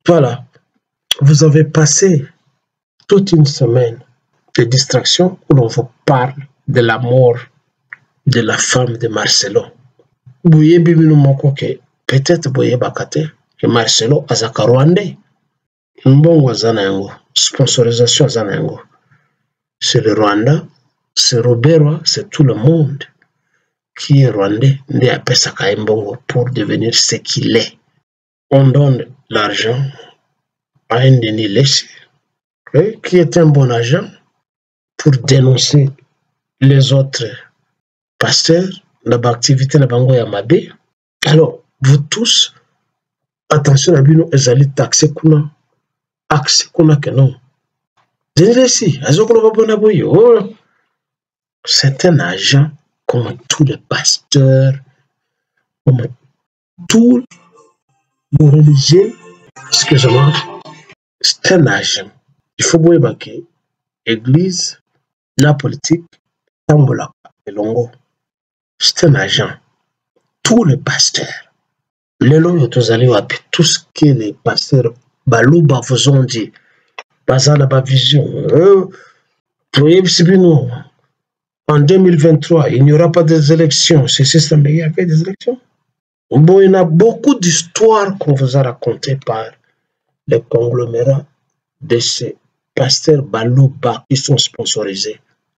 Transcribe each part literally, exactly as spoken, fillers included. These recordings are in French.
Voilà, vous avez passé toute une semaine de distraction où l'on vous parle de la mort de la femme de Marcelo. Boye bibino moko ke peut-être boye bakate que Marcelo azaka Rwandais. Mbongo azana yango, sponsorisation azana yango. C'est le Rwanda, c'est Roberwa, c'est tout le monde qui est rwandais, nde apesaka mbongo pour devenir ce qu'il est. On donne l'argent à un Denis Laissé, qui est un bon agent pour dénoncer les autres pasteurs, la activité na bango ya mabe. Alors, vous tous, attention à bino ezali taxé kuna, accès kuna que non. Denis Laissé, azokolo babona boyo. C'est un agent comme tous les pasteurs, comme tous les religieux. Excusez-moi, c'est un agent. Il faut voir que l'église, la politique, Tambola, Longo, c'est un agent. Tous les pasteurs, les noms tout ce que les pasteurs Balouba vous ont dit, basant ma vision, en deux mille vingt-trois, il n'y aura pas des élections. C'est ça, mais il y avait des élections. Bon, il y a beaucoup d'histoires qu'on vous a racontées par les conglomérats de ces pasteurs Balouba qui sont sponsorisés.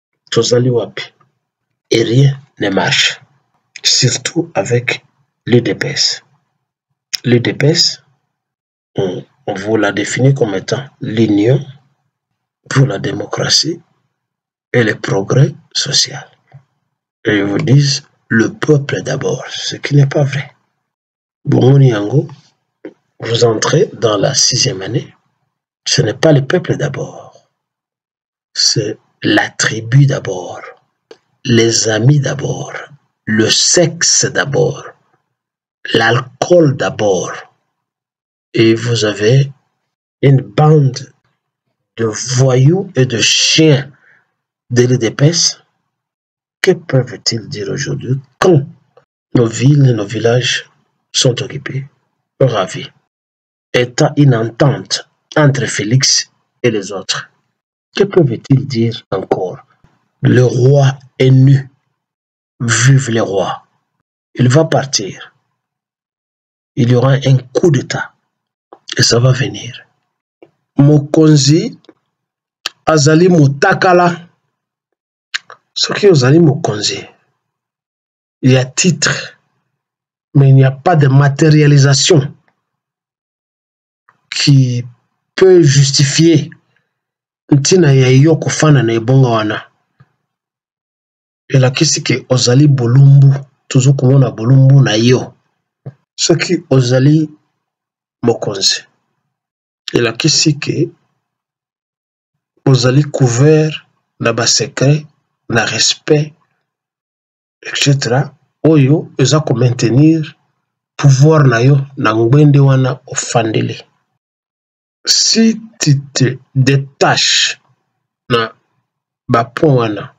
Et rien ne marche. Surtout avec l'U D P S. L'U D P S, on, on vous l'a défini comme étant l'union pour la démocratie et le progrès social. Et ils vous disent le peuple d'abord, ce qui n'est pas vrai. Bon, Yango, vous entrez dans la sixième année, ce n'est pas le peuple d'abord, c'est la tribu d'abord, les amis d'abord, le sexe d'abord, l'alcool d'abord. Et vous avez une bande de voyous et de chiens de l'U D P S. Que peuvent-ils dire aujourd'hui quand nos villes et nos villages sont occupés, ravis, étant une entente entre Félix et les autres? Que peuvent-ils dire encore? Le roi est nu. Vive le roi. Il va partir. Il y aura un coup d'État. Et ça va venir. Mokonzi, Azali Mutakala. Ce qui est Azali Mokonzi, il y a titre, mais il n'y a pas de matérialisation qui peut justifier ntina ya yo kufana na ibonga wana. Elakisi ke ozali bolumbu, tuzo kumona bolumbu na yo. Ce qui ozali Mokonzi. Elakisi ke ozali couvert na ba secret, na respect, et cetera. Oyo eza ko maintenir pouvoir na yo na ngwende wana ofandeli. Si tu te détaches na bapon wana,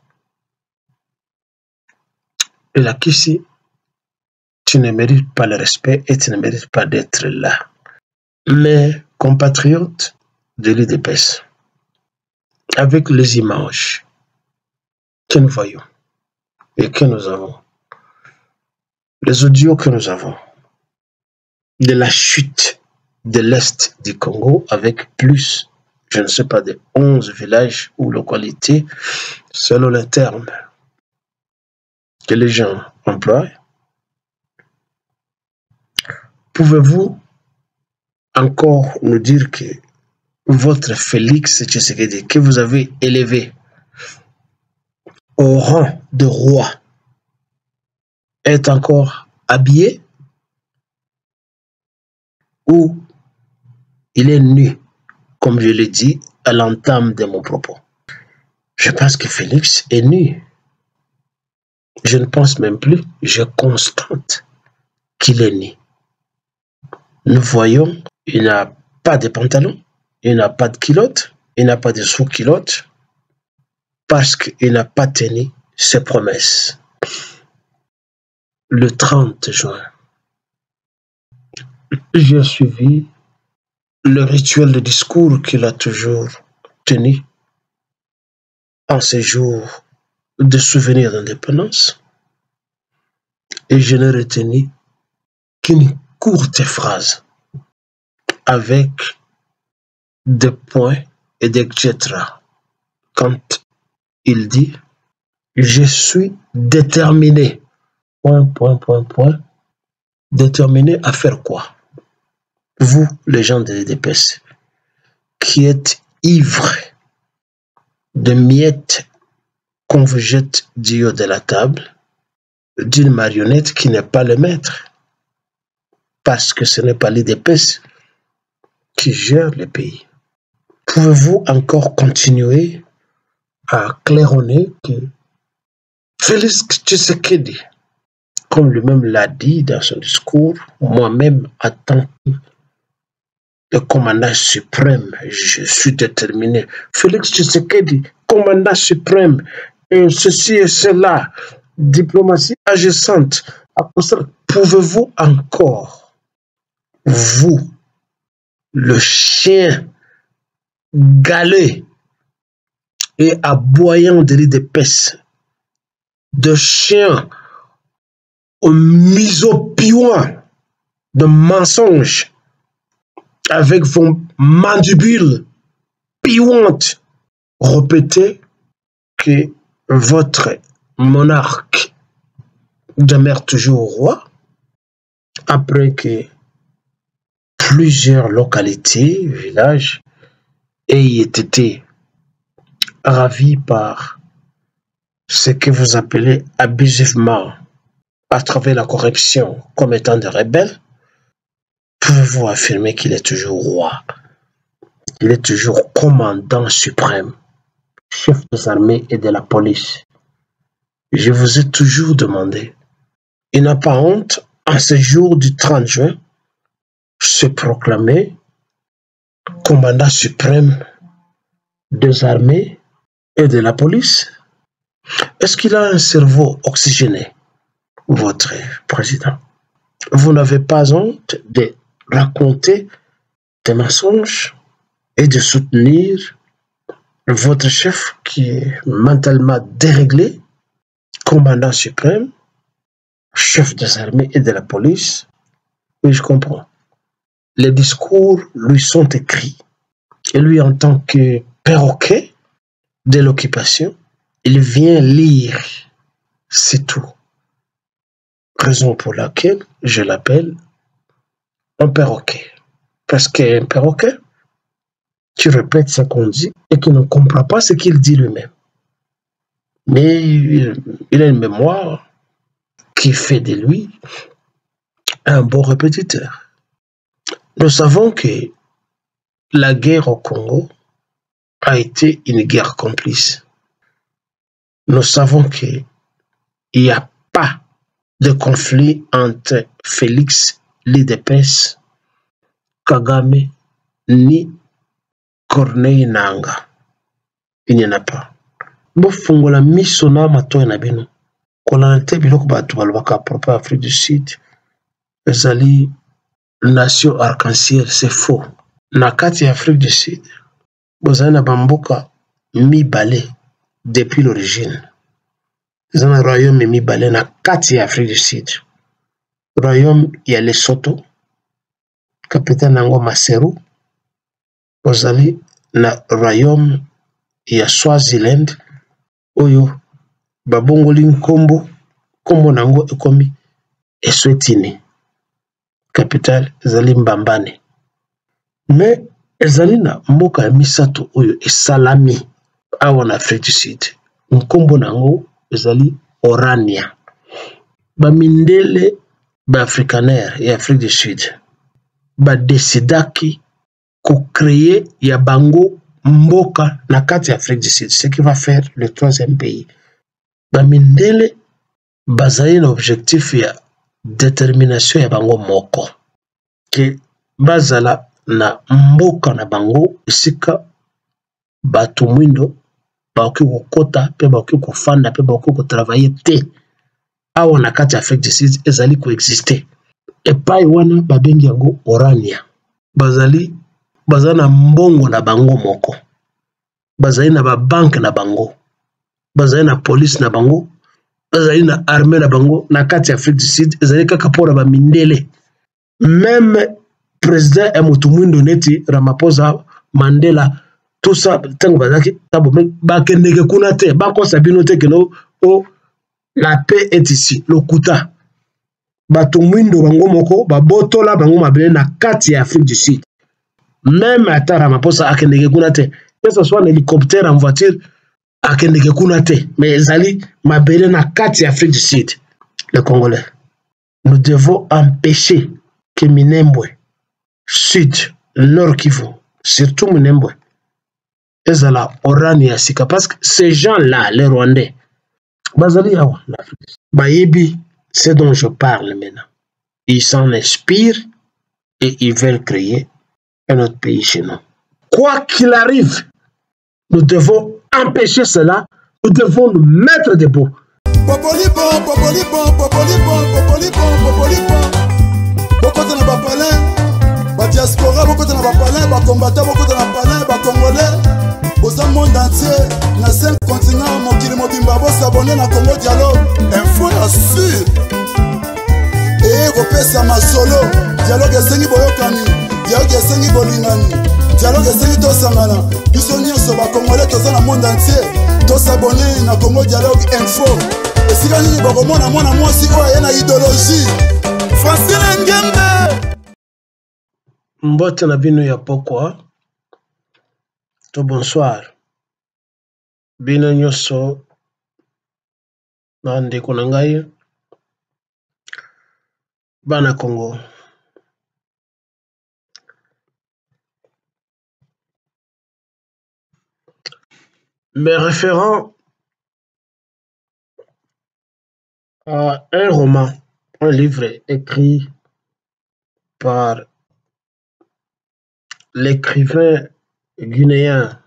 elakisi tu ne mérites pas le respect et tu ne mérites pas d'être là. Mes compatriotes de l'U D P S, avec les images que nous voyons et que nous avons, les audios que nous avons de la chute de l'Est du Congo avec plus, je ne sais pas, de onze villages ou localités, selon les termes que les gens emploient. Pouvez-vous encore nous dire que votre Félix Tshisekedi, que vous avez élevé au rang de roi, est encore habillé ou il est nu, comme je l'ai dit à l'entame de mon propos? Je pense que Félix est nu. Je ne pense même plus, je constate qu'il est nu. Nous voyons, il n'a pas de pantalon, il n'a pas de culotte, il n'a pas de sous-culotte, parce qu'il n'a pas tenu ses promesses. Le trente juin, j'ai suivi le rituel de discours qu'il a toujours tenu en ces jours de souvenirs d'indépendance. Et je n'ai retenu qu'une courte phrase avec des points et des et cetera. Quand il dit « Je suis déterminé », point, point, point, point, déterminé à faire quoi? Vous, les gens de l'U D P S, qui êtes ivres de miettes qu'on vous jette du haut de la table, d'une marionnette qui n'est pas le maître, parce que ce n'est pas l'U D P S qui gère le pays. Pouvez-vous encore continuer à claironner que Félix Tshisekedi, comme lui-même l'a dit dans son discours, moi-même, en tant que commandant suprême, je suis déterminé. Félix Tshisekedi, commandant suprême, et ceci et cela, diplomatie agissante. Pouvez-vous encore, vous, le chien galet et aboyant de l'U D P S, de chien au misopiouin de mensonges, avec vos mandibules piouantes, répétez que votre monarque demeure toujours au roi, après que plusieurs localités, villages, aient été ravis par ce que vous appelez abusivement, à travers la corruption, comme étant des rebelles, pouvez-vous affirmer qu'il est toujours roi, qu'il est toujours commandant suprême, chef des armées et de la police? Je vous ai toujours demandé, il n'a pas honte, en ce jour du trente juin, se proclamer commandant suprême des armées et de la police? Est-ce qu'il a un cerveau oxygéné, votre président? Vous n'avez pas honte de raconter des mensonges et de soutenir votre chef qui est mentalement déréglé, commandant suprême, chef des armées et de la police? Oui, je comprends. Les discours lui sont écrits. Et lui, en tant que perroquet de l'occupation, il vient lire. C'est tout. Raison pour laquelle je l'appelle un perroquet. Parce qu'un perroquet qui répète ce qu'on dit et qui ne comprend pas ce qu'il dit lui-même. Mais il, il a une mémoire qui fait de lui un bon répétiteur. Nous savons que la guerre au Congo a été une guerre complice. Nous savons qu'il n'y a pas de conflit entre Félix, l'U D P S, Kagame, ni Corneille Nangaa. Il n'y en a pas. Bofungola miso na matoe na bino. Kolante biloko batu balobaka propre Afrique du Sud. Ezali nation arc-en-ciel, c'est faux. Na kati Afrique du Sud, bozali na bamboka mibale depuis l'origine. Ezali na royaume mibale na kati Afrique du Sud. Royaume ya Lesotho, capitale nango Maseru. Bozali na royaume ya Swaziland, oyo babongoli nkombo, kombo nango ekomi Eswatini. Capitale ezali Mbambane. Mais ezali na mboka ya misato oyo esalami awa na Afrique du Sud. Nkombo nango ezali Orania. Bamindele ba africanaire ya Afrique du Sud ba desidaki ko créer ya bango mboka na kati ya Afrique du Sud, ce qui va faire le troisième pays. Bamindele bazali na objectif ya détermination ya bango moko, ke bazala na mboka na bango esika bato mwindo baoki kokota pe baoki kofanda pe baoki kotravailler te awa na kati ya Afrique du Sud ezali koexister. Epai wana babengi yango Orania. Bazali baza na mbongo na bango moko, bazali na ba banque na bango, bazali na police na bango, bazali na armée na bango na kati ya Afrique du Sud, ezali kaka pona ba mindele. Même président ya mutu mwindo neti Ramaphosa, Mandela, tout ça tango bazaki tabo bakendeke kuna te, bakosa bino te keno o la paix est ici, lokuta. Bato mwindo bango moko babotola bango mabele na kati ya Afrique du Sud. Même ata Ramaphosa akendeke kuna te, que ce soit en hélicoptère, en voiture, akendeke kuna te, mais ezali mabele na kati ya Afrique du Sud. Les Congolais, nous devons empêcher que Minembwe, Sud, Nord Kivu, surtout Minembwe, ezala orani ya sika, parce que ces gens-là, les Rwandais, bazali yawa na Afrique, bayebi ce dont je parle maintenant. Ils s'en inspirent et ils veulent créer un autre pays chez nous. Quoi qu'il arrive, nous devons empêcher cela, nous devons nous mettre debout. Popolipon, popolipon, popolipon, popolipon, popolipon. Beaucoup de nos palais, la diaspora, beaucoup de nos palais, les combattants, beaucoup de nos palais, les Congolais. Au monde entier, dans cinq continents, mon kili mobimba, vous s'abonnez à Congo Dialogue. Info la sûr. Et repère ma solo. Dialogue est sengi boyokani. Dialogue est sengi bolingani. Dialogue est sengi tosangana. Biso nyonso ba Congolais toza na monde entier. To s'abonner na Congo Dialogue Info. Et si vous avez mona mona mwasi oyo na idéologie. Francine Ngembe. Mbote na bino ya pokwa. To bonsoir. Bino nyonso na ndeko na ngai bana Congo. Me référant à un roman, un livre écrit par l'écrivain guinéen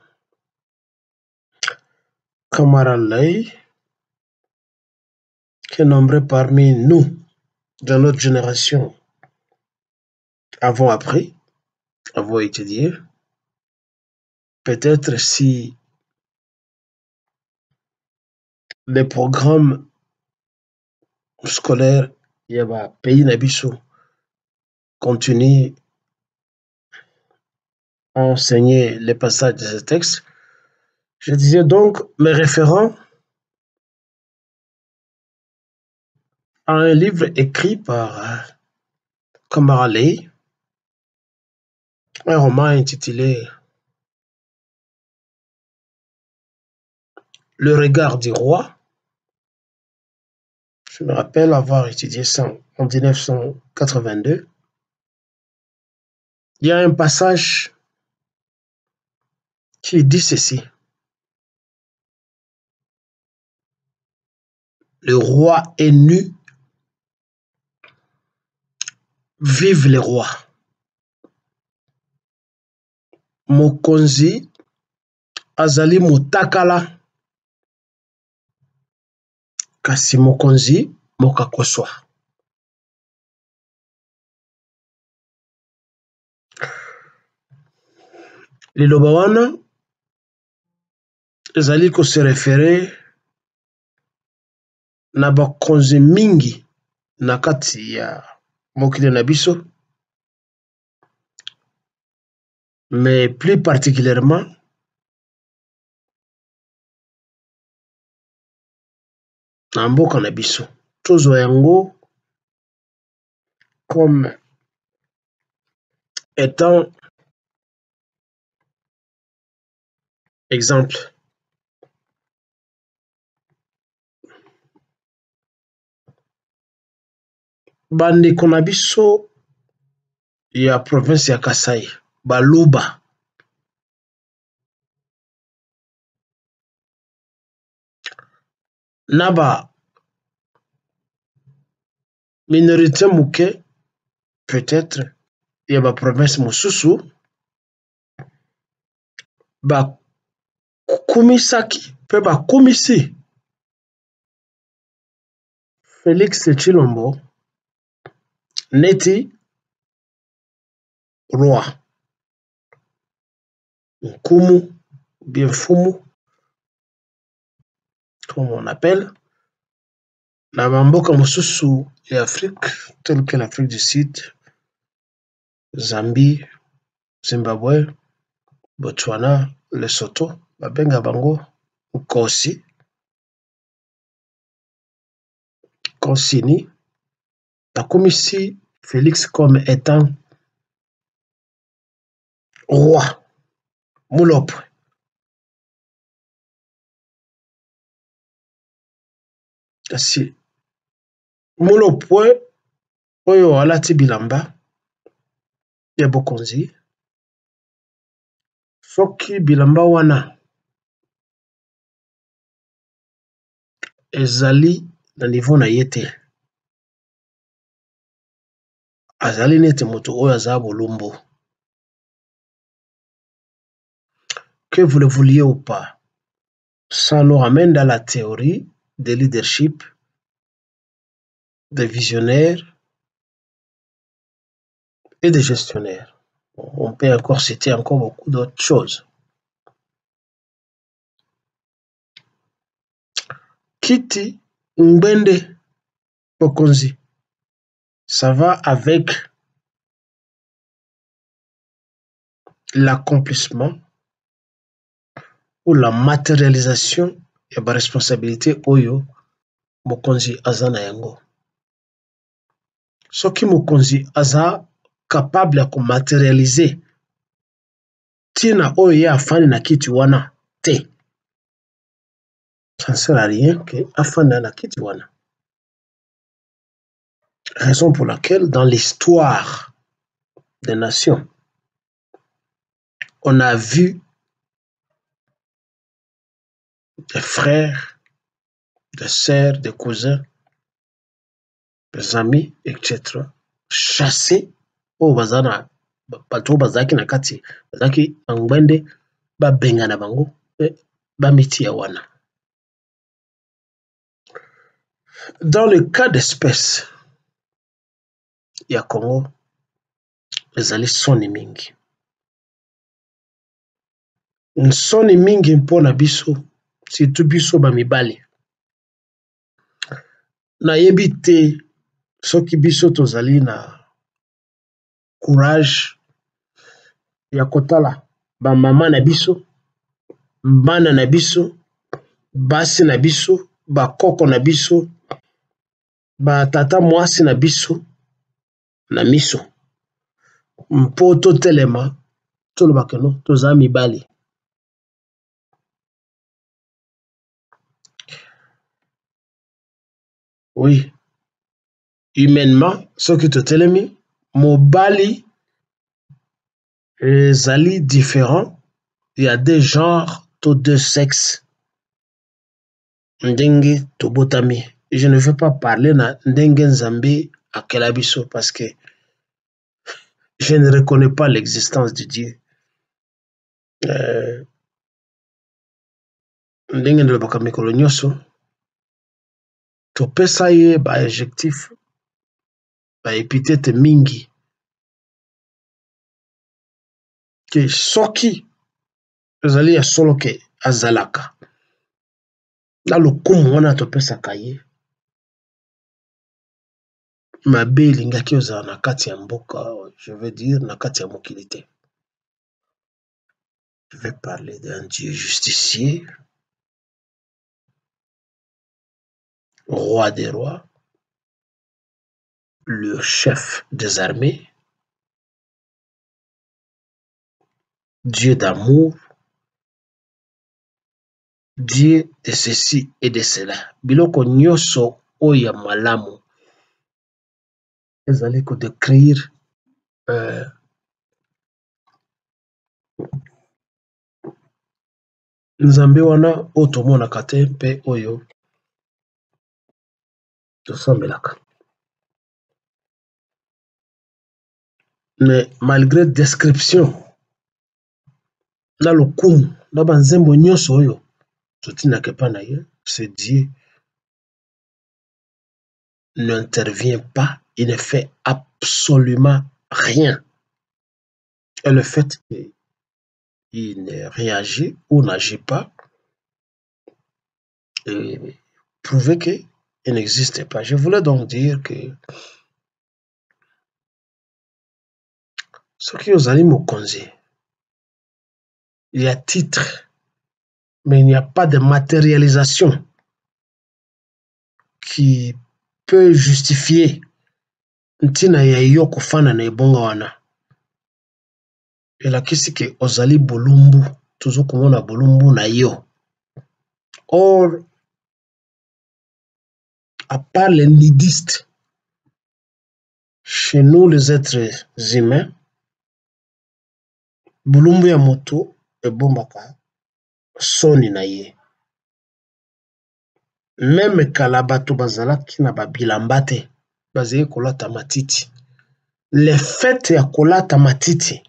Kamara Lay, qui est nombré parmi nous, de notre génération, avons appris, avons étudié. Peut-être si les programmes scolaires il y a pays Nabiso continuent à enseigner les passages de ce texte. Je disais donc mes référents à un livre écrit par Kamara Lay, un roman intitulé Le regard du roi. Je me rappelle avoir étudié ça en mille neuf cent quatre-vingt-deux. Il y a un passage qui dit ceci. Le roi est nu. Vive les rois. Mokonzi azali mutakala. Kasi mokonzi mokakoswa. Liloba wana ezali ko se référer na bakonzi mingi na kati ya mokili na biso, mais plus particulièrement na mboka na biso. Tozwa yango comme étant exemple. Bandeko na biso ya province ya Kasai, Baluba, naba minorité muke peut-être ya ba province mosusu ba kumisaki pe ba kumisi Félix Tshilombo neti roi. Nkumu, bien Fumu, comme on appelle, na bamboka mosusu ya Afrique, telle que l'Afrique du Sud, Zambie, Zimbabwe, Botswana, Lesotho, babenga bango Nkosi, Kosini, nakomisi Félix comme étant roi, Mulopwe. Kasi Mulopwe oyo alati bilamba ya bokonzi, soki bilamba wana ezali na niveau na ye te, azali neti moto oyo aza bolumbu. Que vous le vouliez ou pas, ça nous ramène dans la théorie de leadership, des visionnaires et des gestionnaires. On peut encore citer encore beaucoup d'autres choses. Kiti Mbende Bokonzi, ça va avec l'accomplissement ou la matérialisation de la responsabilité oyo Mokonzi aza na yango. Soki Mokonzi aza capable de matérialiser tina oyo ye afani na kiti wana te, ça ne sert à rien que afani na kiti wana. Raison pour laquelle dans l'histoire des nations, on a vu des frères, des sœurs, des cousins, des amis, et cetera chasser au bazana bato bazaki na kati bazaki Mbende ba benga na bango ba miti ya wana. Dans le cas d'espèce ya Congo, ezali soni mingi. Nsoni mingi mpona biso, surtout biso ba mibali. Na yebi te soki biso tozali na courage ya kotala ba mama na biso, bana na biso, basi na biso, ba koko na biso, ba tata mwasi na biso na miso. Mpo totelema tolobaka no toza mibali. Oui, humainement, soki totelemi, mobali ezali différent. Il y a des genres, tous deux sexes. Ndenge tobotami. Je ne veux pas parler na ndenge nzambe akela biso parce que je ne reconnais pas l'existence de Dieu. Euh, ndenge ndolobaka mikolo nyonso topesa ye ba adjectif ba épithète mingi ke soki ezali ya solo ke azalaka na lokumu wana topesaka ye mabe elingaki ozala na kati ya mboka, je veux dire na kati ya mokili te. Je vais parler d'un Dieu justicier, roi des rois, le chef des armées, Dieu d'amour, Dieu de ceci et de cela. Biloko nyonso oya malamu ezali ko décrire euh, nzambe wana oyo tomonaka te mpe oyo tosambelaka. Mais malgré description na lokumu na banzembo nyonso oyo totinaka epa na ye, ce Dieu n'intervient pas, il ne fait absolument rien. Et le fait que il ne réagit ou n'agit pas, et prouver qu'il n'existe pas. Je voulais donc dire que ce qui aux animaux mokonzi, il y a titre, mais il n'y a pas de matérialisation qui peut justifier ntina ya yo kufana na ebonga wana. Elakisi ke ozali bolumbu, tozo komona bolumbu na yo. Or, à part les nudistes, chez nous les êtres humains, bolumbu ya moto ebombaka soni na ye. Même kala bato bazalaki na babilamba te, bazali kolata matiti. Le fait ya kolata matiti,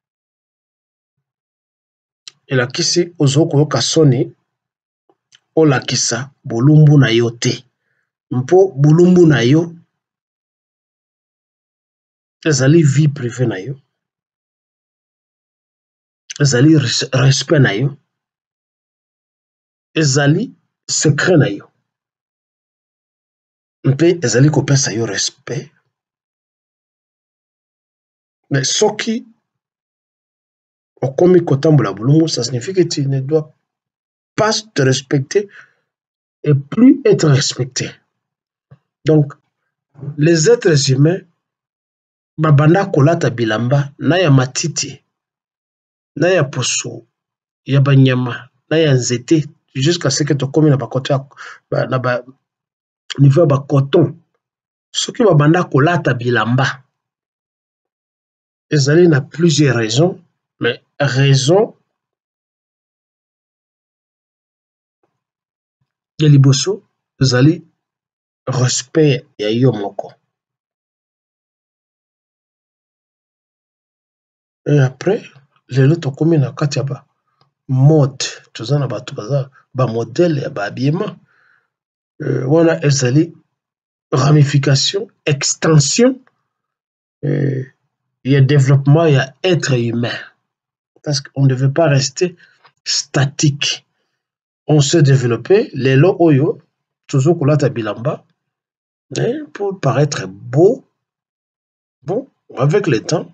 elakisi ozo koyoka soni olakisa bolumbu na yo te. Mpo bolumbu na yo ezali vie privée na yo, ezali respect na yo, ezali secret na yo, mpe ezali kopesa yo respect. Mais soki okomi kotambola bolumbu, ça signifie que tu ne dois pas te respecter et plus être respecté. Donc, les êtres humains, babanda kolata bilamba, na ya matiti, na ya poso, ya banyama, na ya nzete, jusqu'à ce que tu komi na ba côté na ba niveau ba coton. Soki babanda kolata bilamba, ezali na plusieurs raisons, mais raison ya liboso ezali respect ya yo moko. Et après, lelo tokomi na kati ya ba mode, toza na bato baza ba modèle ya ba habillement. Euh, wana ezali ramification, extension, euh, et développement il y a être humain. Parce qu'on ne devait pas rester statique. On s'est développé, les lots oyo, toujours kolata bilamba, pour paraître beau. Bon, avec le temps,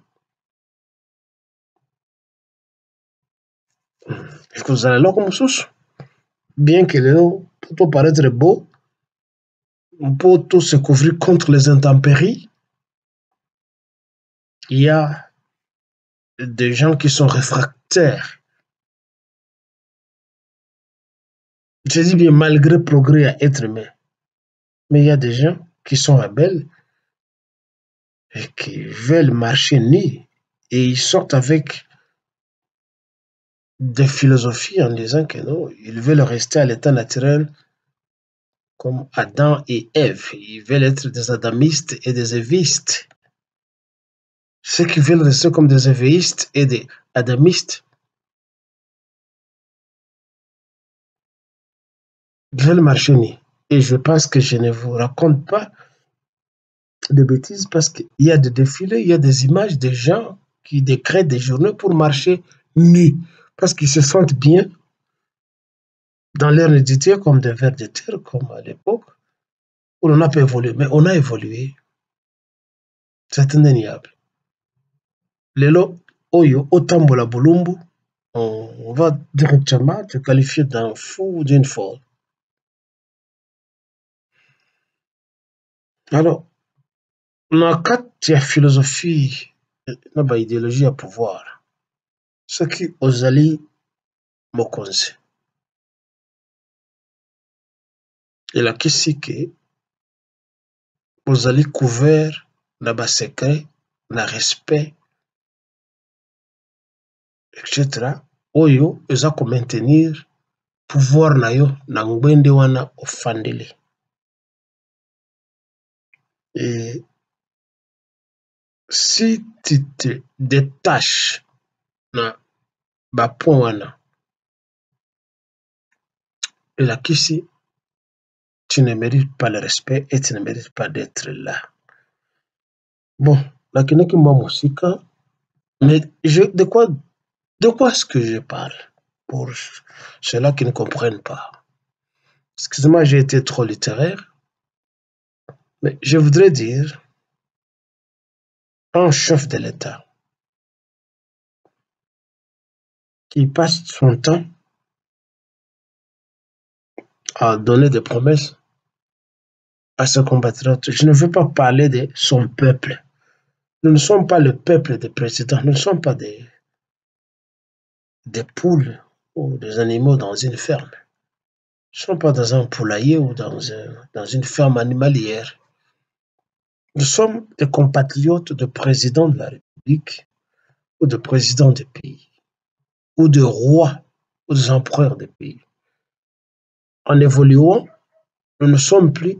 est-ce que vous allez là comme sous? Bien que les lots, pour paraître beau, pour tout se couvrir contre les intempéries, il y a des gens qui sont réfractaires. Je dis bien malgré le progrès à être humain. Mais il y a des gens qui sont rebelles et qui veulent marcher nus et ils sortent avec des philosophies en disant que non, ils veulent rester à l'état naturel comme Adam et Ève. Ils veulent être des adamistes et des évistes. Ceux qui veulent rester comme des évéistes et des adamistes veulent marcher nus. Et je pense que je ne vous raconte pas de bêtises parce qu'il y a des défilés, il y a des images des gens qui décrètent des journées pour marcher nus parce qu'ils se sentent bien dans leur nudité comme des vers de terre, comme à l'époque où on n'a pas évolué. Mais on a évolué. C'est indéniable. Lelo oyo otambola bolumbu, on va directement te qualifier d'un fou ou d'une folle. Alors, na kati ya philosophie na ba idéologie ya pouvoir, soki ozali mokonzi, elakisi ke ozali couvert na ba secret, na respect, et cetera. Oyo eza ko maintenir pouvoir na yo na ngwende wana ofandeli. Et si tu te détaches na ba point wana, elakisi tu ne mérites pas le respect et tu ne mérites pas d'être là. Bon, nakendaki mwa mosika, mais je, de quoi De quoi est-ce que je parle? Pour ceux-là qui ne comprennent pas. Excusez-moi, j'ai été trop littéraire, mais je voudrais dire un chef de l'État qui passe son temps à donner des promesses à ses compatriotes. Je ne veux pas parler de son peuple. Nous ne sommes pas le peuple des présidents, nous ne sommes pas des, des poules ou des animaux dans une ferme. Nous ne sommes pas dans un poulailler ou dans, un, dans une ferme animalière. Nous sommes des compatriotes de présidents de la République ou de présidents des pays ou de rois ou des empereurs des pays. En évoluant, nous ne sommes plus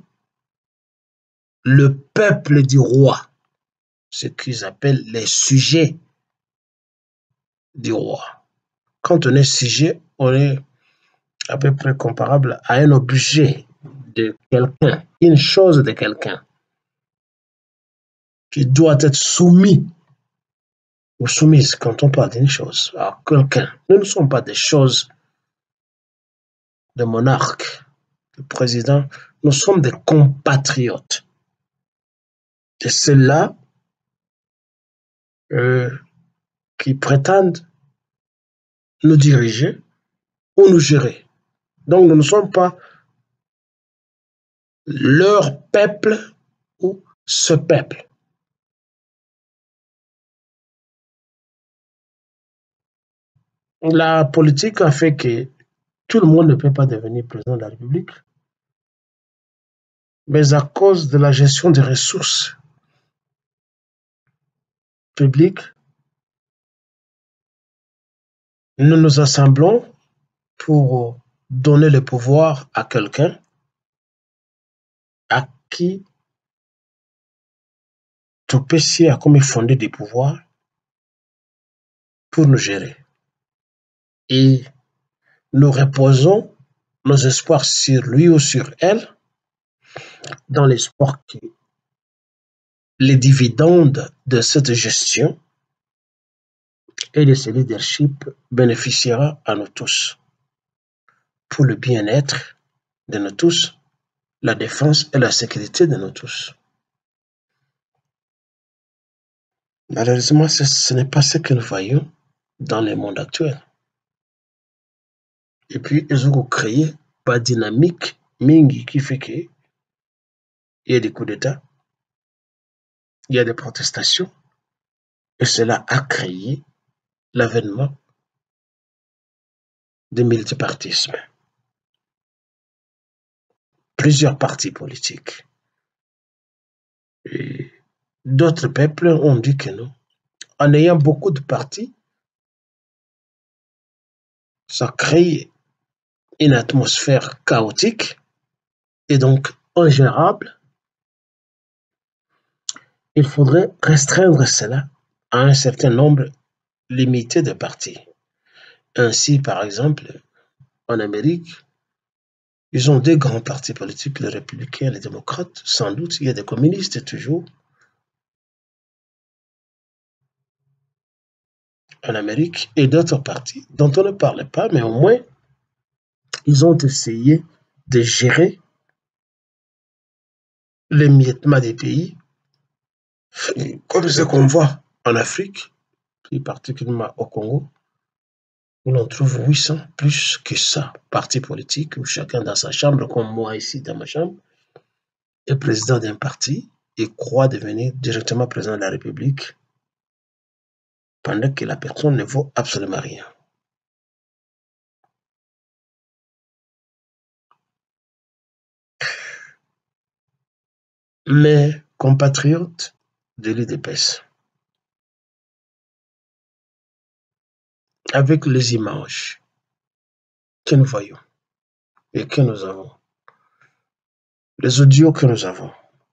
le peuple du roi, ce qu'ils appellent les sujets du roi. Quand on est sujet, on est à peu près comparable à un objet de quelqu'un, une chose de quelqu'un, qui doit être soumis ou soumise quand on parle d'une chose à quelqu'un. Nous ne sommes pas des choses de monarques, de présidents, nous sommes des compatriotes. Et ceux-là euh, qui prétendent nous diriger ou nous gérer. Donc nous ne sommes pas leur peuple ou ce peuple. La politique a fait que tout le monde ne peut pas devenir président de la République, mais à cause de la gestion des ressources publiques, nous nous assemblons pour donner le pouvoir à quelqu'un à qui Topesi a comme fondé des pouvoirs pour nous gérer. Et nous reposons nos espoirs sur lui ou sur elle, dans l'espoir que les dividendes de cette gestion et de ce leadership bénéficiera à nous tous, pour le bien-être de nous tous, la défense et la sécurité de nous tous. Malheureusement, ce, ce n'est pas ce que nous voyons dans le monde actuel. Et puis, ils ont créé pas dynamique mingi qui fait que il y a des coups d'État, il y a des protestations, et cela a créé l'avènement du multipartisme. Plusieurs partis politiques. Et d'autres peuples ont dit que non. En ayant beaucoup de partis, ça crée une atmosphère chaotique et donc ingérable. Il faudrait restreindre cela à un certain nombre limité de partis. Ainsi, par exemple, en Amérique, ils ont deux grands partis politiques, les républicains et les démocrates. Sans doute, il y a des communistes toujours en Amérique et d'autres partis dont on ne parle pas, mais au moins, ils ont essayé de gérer l'émiettement des pays, comme ce qu'on voit en Afrique, plus particulièrement au Congo, où l'on trouve huit cents, plus que ça, partis politiques, où chacun dans sa chambre, comme moi ici dans ma chambre, est président d'un parti et croit devenir directement président de la République, pendant que la personne ne vaut absolument rien. Mes compatriotes de l'U D P S, avec les images que nous voyons et que nous avons, les audios que nous avons,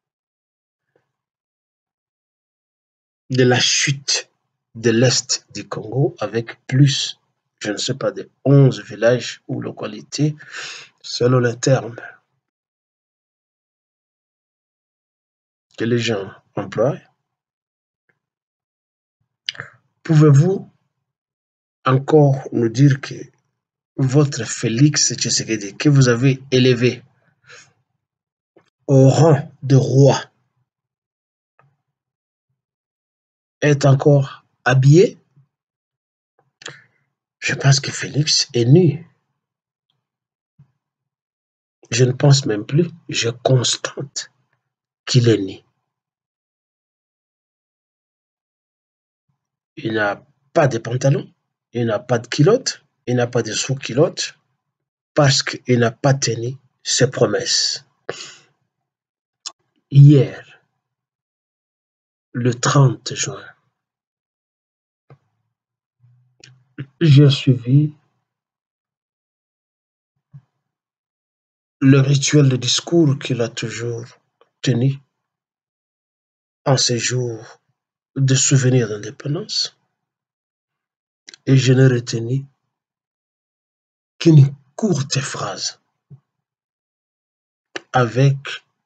de la chute de l'Est du Congo avec plus, je ne sais pas, de onze villages ou localités, selon les termes que les gens emploient. Pouvez-vous encore nous dire que votre Félix Tshisekedi, que vous avez élevé au rang de roi, est encore habillé? Je pense que Félix est nu. Je ne pense même plus, je constate qu'il est nu. Il n'a pas de pantalon, il n'a pas de culotte, il n'a pas de sous-culotte, parce qu'il n'a pas tenu ses promesses. Hier, le trente juin, j'ai suivi le rituel de discours qu'il a toujours tenu en ces jours de souvenir d'indépendance, et je n'ai retenu qu'une courte phrase avec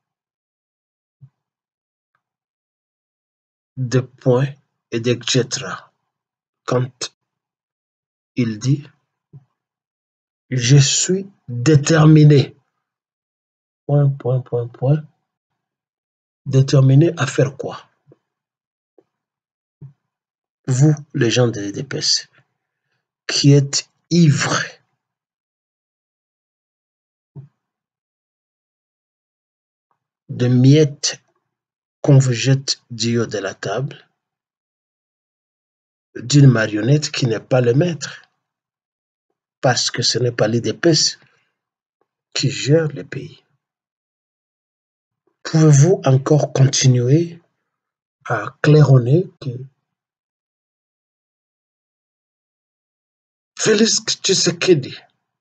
des points et des et cetera. Quand il dit « Je suis déterminé », point, point, point, point, déterminé à faire quoi? Vous, les gens de l'U D P S, qui êtes ivres de miettes qu'on vous jette du haut de la table, d'une marionnette qui n'est pas le maître, parce que ce n'est pas l'U D P S qui gère le pays. Pouvez-vous encore continuer à claironner que Félix Tshisekedi,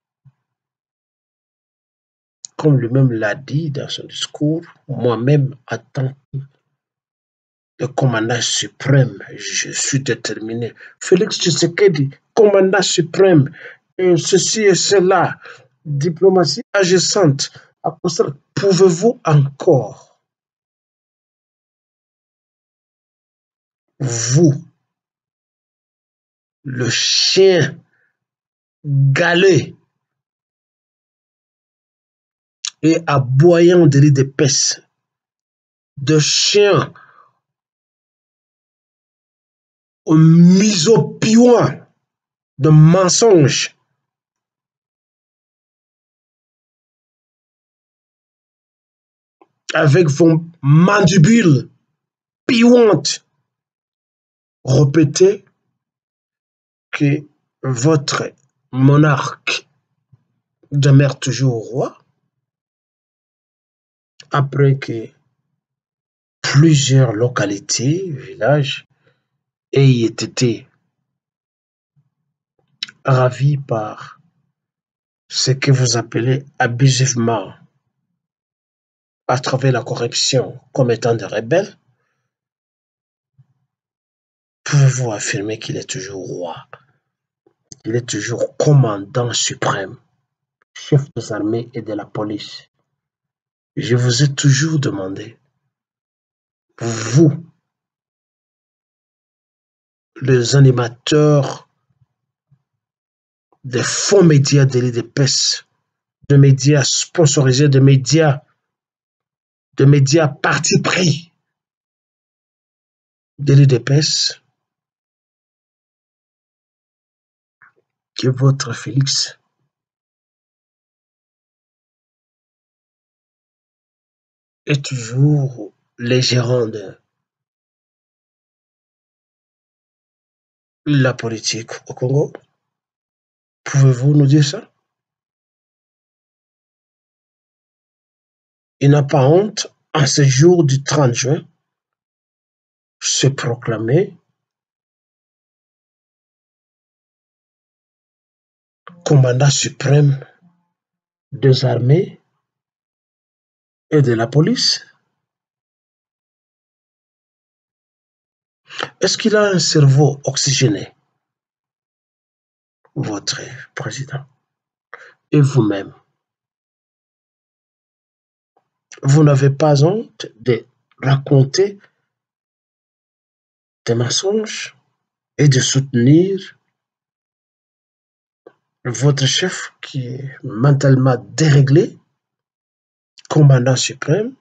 comme lui-même l'a dit dans son discours, moi-même, en tant que commandant suprême, je suis déterminé. Félix Tshisekedi, commandant suprême, et ceci et cela, diplomatie agissante. Pouvez-vous encore, vous, le chien galet et aboyant de l'U D P S, de chien au misopiouin de mensonges, avec vos mandibules piouantes, répétez que votre monarque demeure toujours roi, après que plusieurs localités, villages, aient été ravis par ce que vous appelez abusivement, à travers la corruption, comme étant des rebelles, pouvez-vous affirmer qu'il est toujours roi, qu'il est toujours commandant suprême, chef des armées et de la police? Je vous ai toujours demandé, vous, les animateurs des faux médias de l'U D P S, de médias sponsorisés, de médias, de médias parti pris de l'U D P S, que votre Félix est toujours le gérant de la politique au Congo? Pouvez-vous nous dire ça? Il n'a pas honte, en ce jour du trente juin, se proclamer commandant suprême des armées et de la police? Est-ce qu'il a un cerveau oxygéné, votre président? Et vous-même, vous n'avez pas honte de raconter des mensonges et de soutenir votre chef qui est mentalement déréglé, commandant suprême,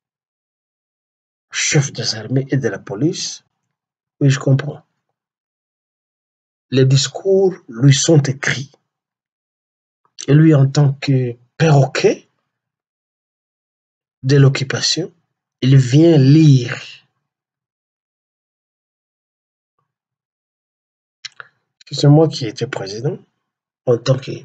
chef des armées et de la police, oui, je comprends. Les discours lui sont écrits. Et lui, en tant que perroquet de l'occupation, il vient lire. C'est moi qui étais président, en tant que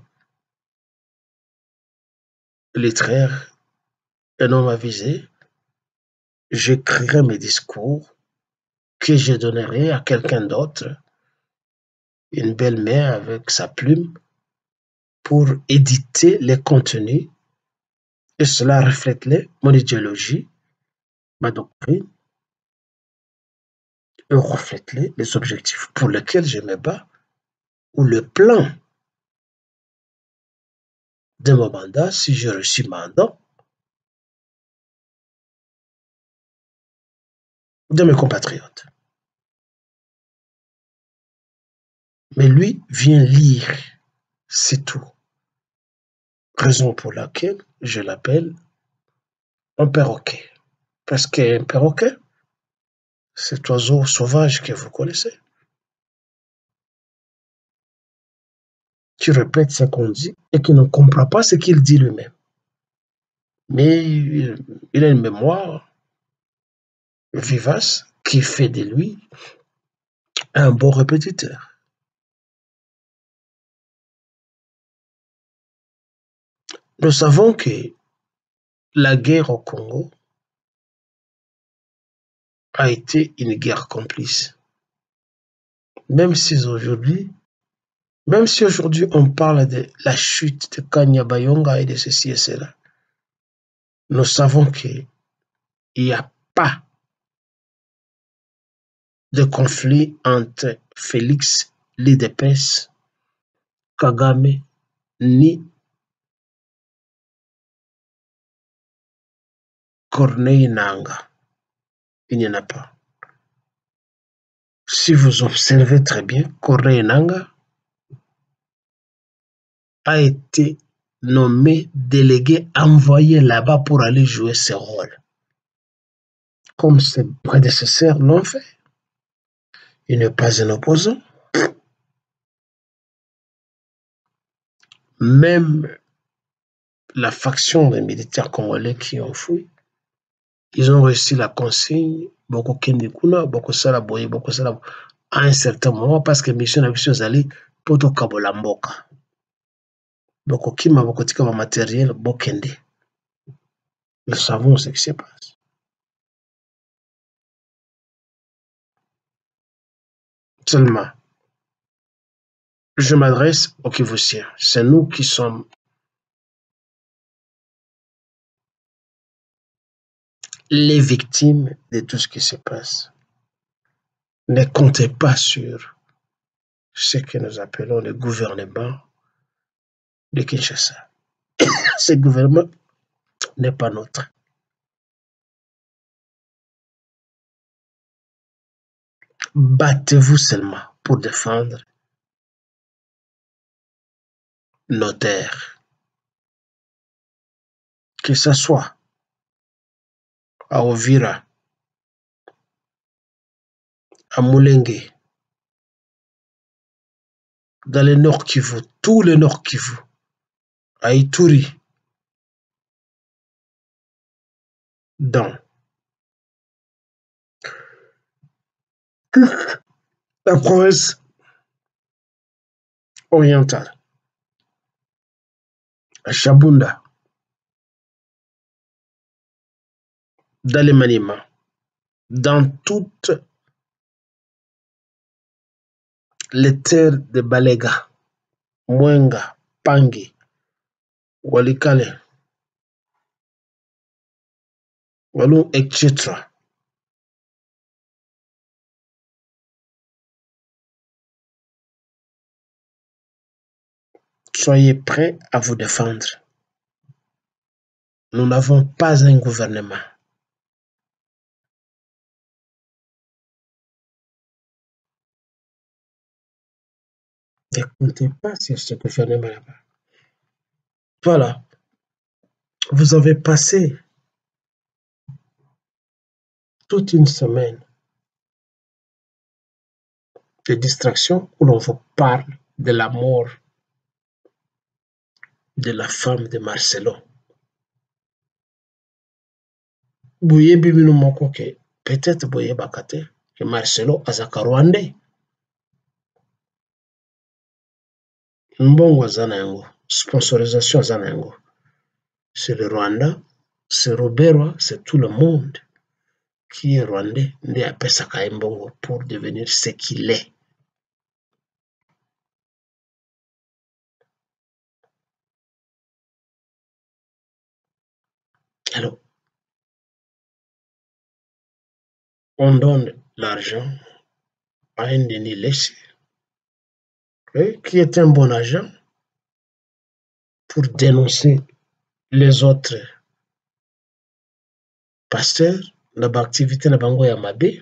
littéraire, un homme avisé, j'écrirai mes discours que je donnerai à quelqu'un d'autre, une belle mère avec sa plume, pour éditer les contenus, et cela reflète mon idéologie, ma doctrine, et reflète les objectifs pour lesquels je me bats, ou le plan de mon mandat, si j'ai reçu mandat, de mes compatriotes. Mais lui vient lire, c'est tout. Raison pour laquelle je l'appelle un perroquet. Parce qu'un perroquet, cet oiseau sauvage que vous connaissez, qui répète ce qu'on dit et qui ne comprend pas ce qu'il dit lui-même. Mais il, il a une mémoire vivace qui fait de lui un bon répétiteur. Nous savons que la guerre au Congo a été une guerre complice. Même si aujourd'hui, même si aujourd'hui on parle de la chute de Kanyabayonga et de ceci et cela, nous savons qu'il n'y a pas de conflit entre Félix Lidepes, Kagame, ni Corneille Nangaa. Il n'y en a pas. Si vous observez très bien, Corneille Nangaa a été nommé délégué envoyé là-bas pour aller jouer ce rôle. Comme ses prédécesseurs l'ont fait. Il n'est pas un opposant. Même la faction des militaires congolais qui ont fui, ils ont reçu la consigne, beaucoup Kendikuna, beaucoup Salaboye, beaucoup Salaboye, à un certain moment, parce que mission a mission zali, poto Kabolamboka. Beaucoup Kima, beaucoup Tika matériel, Bokende. Nous savons ce qui se passe. Seulement, je m'adresse aux Kivussiens. C'est nous qui sommes les victimes de tout ce qui se passe. Ne comptez pas sur ce que nous appelons le gouvernement de Kinshasa. Ce gouvernement n'est pas nôtre. Battez-vous seulement pour défendre nos terres. Que ce soit à Ovira, à Mulenge, dans le Nord Kivu, tout le Nord Kivu, à Ituri, dans la province orientale, à Chabunda, dans les Maniema, dans toutes les terres de Balega, Mwenga, Pangi, Walikale, Walou, et cetera. Soyez prêts à vous défendre. Nous n'avons pas un gouvernement. Ne comptez pas sur ce gouvernement là-bas. Voilà. Vous avez passé toute une semaine de distraction où l'on vous parle de la mort de la femme de Marcelo. Boyebi bino moko ke peut-être boyebaka te ke Marcelo azaka Rwandais. Mbongo aza na yango, sponsorisation aza na yango. C'est le Rwanda, c'est Roberwa, c'est tout le monde qui est rwandais nde apesaka ye mbongo pour devenir ce qu'il est. Alors, on donne l'argent à un Denis Laissé, qui est un bon agent pour dénoncer les autres pasteurs, na ba activité na bango ya mabe.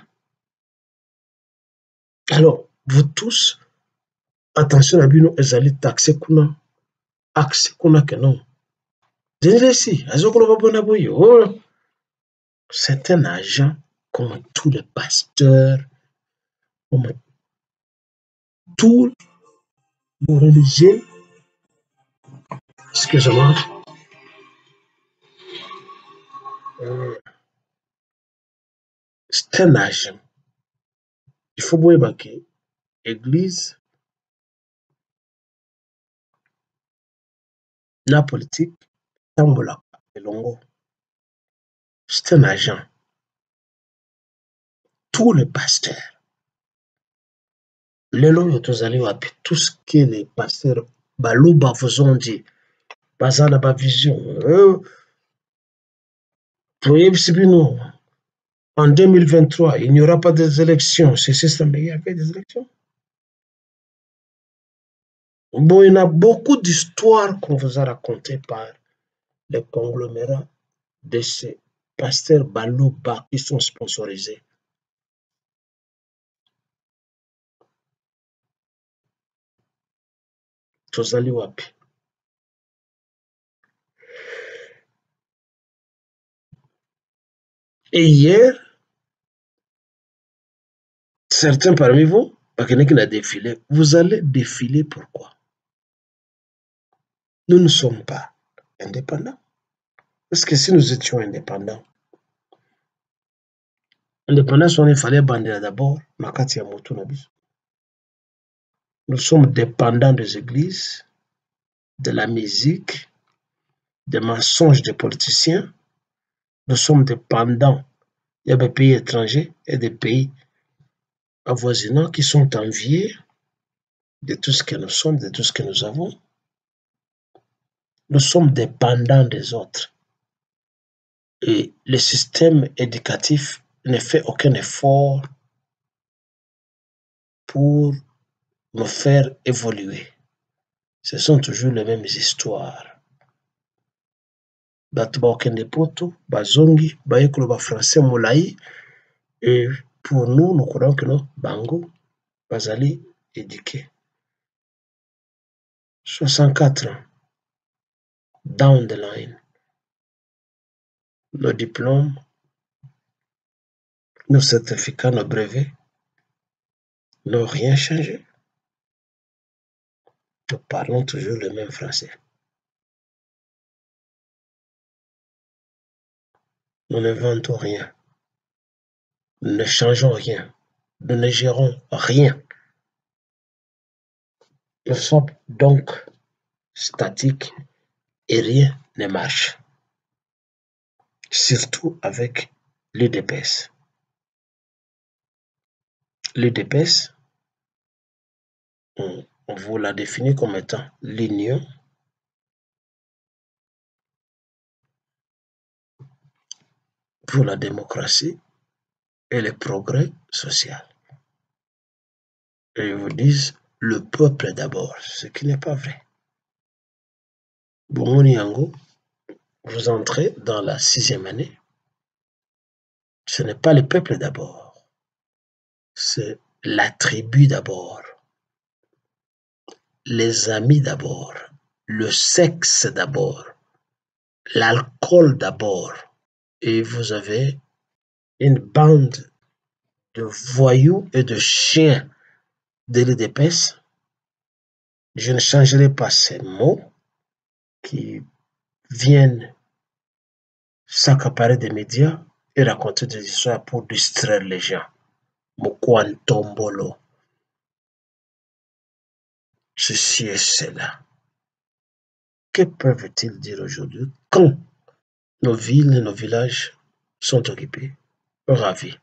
Alors, vous tous, attention à bino ezali taxé kuna, accès kuna que non. Denis Laissé, azokolo babona boye, oh, c'est un agent comme tous les pasteurs, comme tous les religieux. Excusez-moi. Euh, c'est un agent. Il faut boyeba ke église na politique tambolaka elongo. C'est un agent. Tous les pasteurs. Lelo yo tozali wapi, tout ce que les pasteurs baloba vous ont dit, baza na ba vision. Euh, toyebisi bino, en deux mille vingt-trois, il n'y aura pas des élections. C'est ça, mais il y avait des élections. Bon, il y a beaucoup d'histoires qu'on vous a racontées par les conglomérats de ces pasteurs baloba qui sont sponsorisés. Tozali wapi. Et hier, certains parmi vous, défilé, vous allez défiler pourquoi? Nous ne sommes pas indépendants. Parce que si nous étions indépendants, indépendance, il fallait bandir d'abord, nous sommes dépendants des églises, de la musique, des mensonges des politiciens. Nous sommes dépendants des pays étrangers et des pays avoisinants qui sont enviés de tout ce que nous sommes, de tout ce que nous avons. Nous sommes dépendants des autres. Et le système éducatif ne fait aucun effort pour nous faire évoluer. Ce sont toujours les mêmes histoires. Bato bakende poto, bazongi, bayekolo ba français molai, et pour nous, nous croyons que nos bango, bazali éduqués. soixante-quatre ans, down the line, nos diplômes, nos certificats, nos brevets n'ont rien changé. Nous parlons toujours le même français. Nous n'inventons rien. Nous ne changeons rien. Nous ne gérons rien. Nous sommes donc statiques et rien ne marche. Surtout avec l'U D P S. L'U D P S, on, on vous l'a défini comme étant l'union pour la démocratie et le progrès social. Et ils vous disent le peuple d'abord, ce qui n'est pas vrai. Bomoni Yango, vous entrez dans la sixième année. Ce n'est pas le peuple d'abord, c'est la tribu d'abord. les amis d'abord, le sexe d'abord, l'alcool d'abord, et vous avez une bande de voyous et de chiens de l'U D P S. Je ne changerai pas ces mots qui viennent s'accaparer des médias et raconter des histoires pour distraire les gens. Mokwantombolo. Ceci et cela. Que peuvent-ils dire aujourd'hui quand nos villes et nos villages sont occupés, ravis?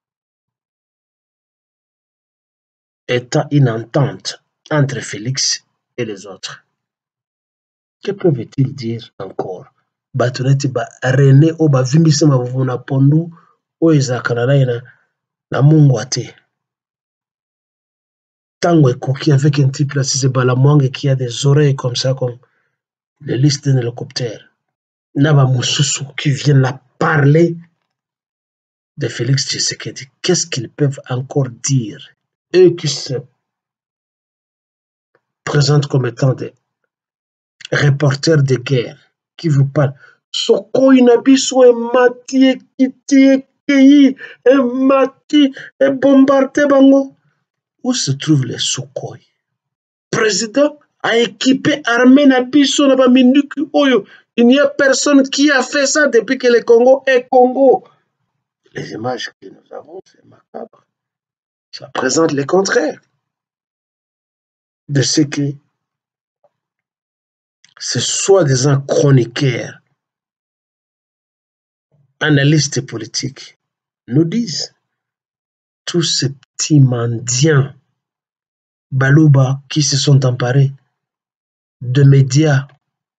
Étant une entente entre Félix et les autres. Que peuvent-ils dire encore? Batoneti ba René o ba vimbisa mavuna pondu o ezakana na na Mungu ate. Tango ekoki avec un type là, si c'est Balamwang qui a des oreilles comme ça, comme l'hélice d'un hélicoptère. Naba Moussousou qui viennent là parler de Félix Tshisekedi. Qu'est-ce qu'ils peuvent encore dire? Eux qui se présentent comme étant des reporters de guerre, qui vous parlent. Soko inabiso e mati e kiti e kei e mati e bombardé bango. Où se trouvent les Sukhoi? Président a équipé armée nabiso na ba minuki oyo. Il n'y a personne qui a fait ça depuis que le Congo est Congo. Les images que nous avons, c'est macabre. Ça présente le contraire de ce que ce soi-disant chroniqueurs, analystes politiques nous disent. Tous ces petits mendiants Balouba qui se sont emparés de médias,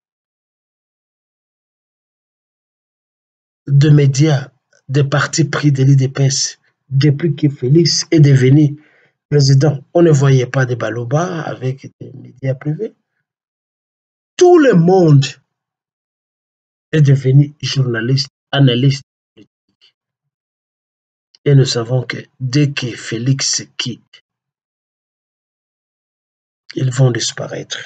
de médias, de partis pris de l'U D P S depuis que Félix est devenu président. On ne voyait pas de Balouba avec des médias privés. Tout le monde est devenu journaliste, analyste politique. Et nous savons que dès que Félix quitte, ils vont disparaître.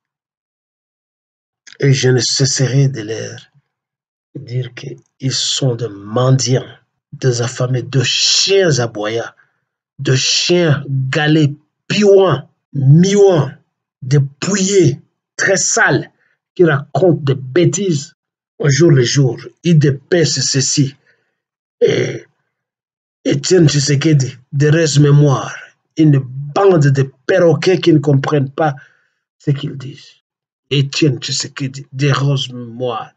Et je ne cesserai de leur dire qu'ils sont des mendiants, des affamés, de chiens aboyants, de chiens galets, piouans, miouans, des pouillés très sales qui racontent des bêtises au jour le jour. Ils dépaissent ceci. Et Étienne Tshisekedi, de reste-mémoire, une bande de perroquets qui ne comprennent pas ce qu'ils disent. Étienne Tshisekedi, de reste-mémoire.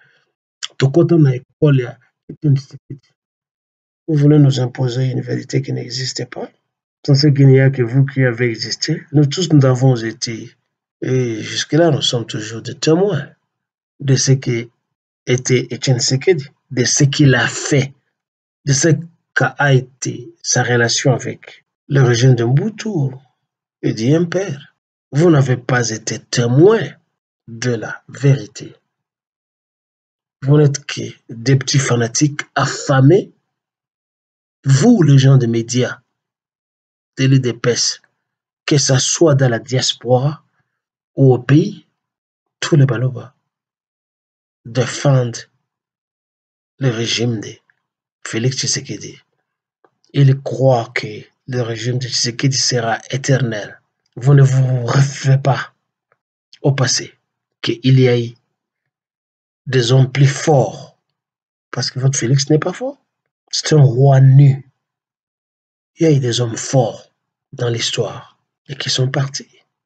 Vous voulez nous imposer une vérité qui n'existait pas? Sans ce qu'il n'y a que vous qui avez existé. Nous tous, nous avons été. Et jusque-là, nous sommes toujours des témoins de ce qu'était Étienne Tshisekedi, de ce qu'il a fait, de ce qu'a été sa relation avec le régime de Mobutu et du Impère. Vous n'avez pas été témoin de la vérité. Vous n'êtes que des petits fanatiques affamés. Vous, les gens des médias, de l'U D P S, que ce soit dans la diaspora ou au pays, tous les Balouba défendent le régime de Félix Tshisekedi. Ils croient que le régime de Tshisekedi sera éternel. Vous ne vous référez pas au passé, qu'il y a eu des hommes plus forts, parce que votre Félix n'est pas fort. C'est un roi nu. Il y a eu des hommes forts dans l'histoire et qui sont partis.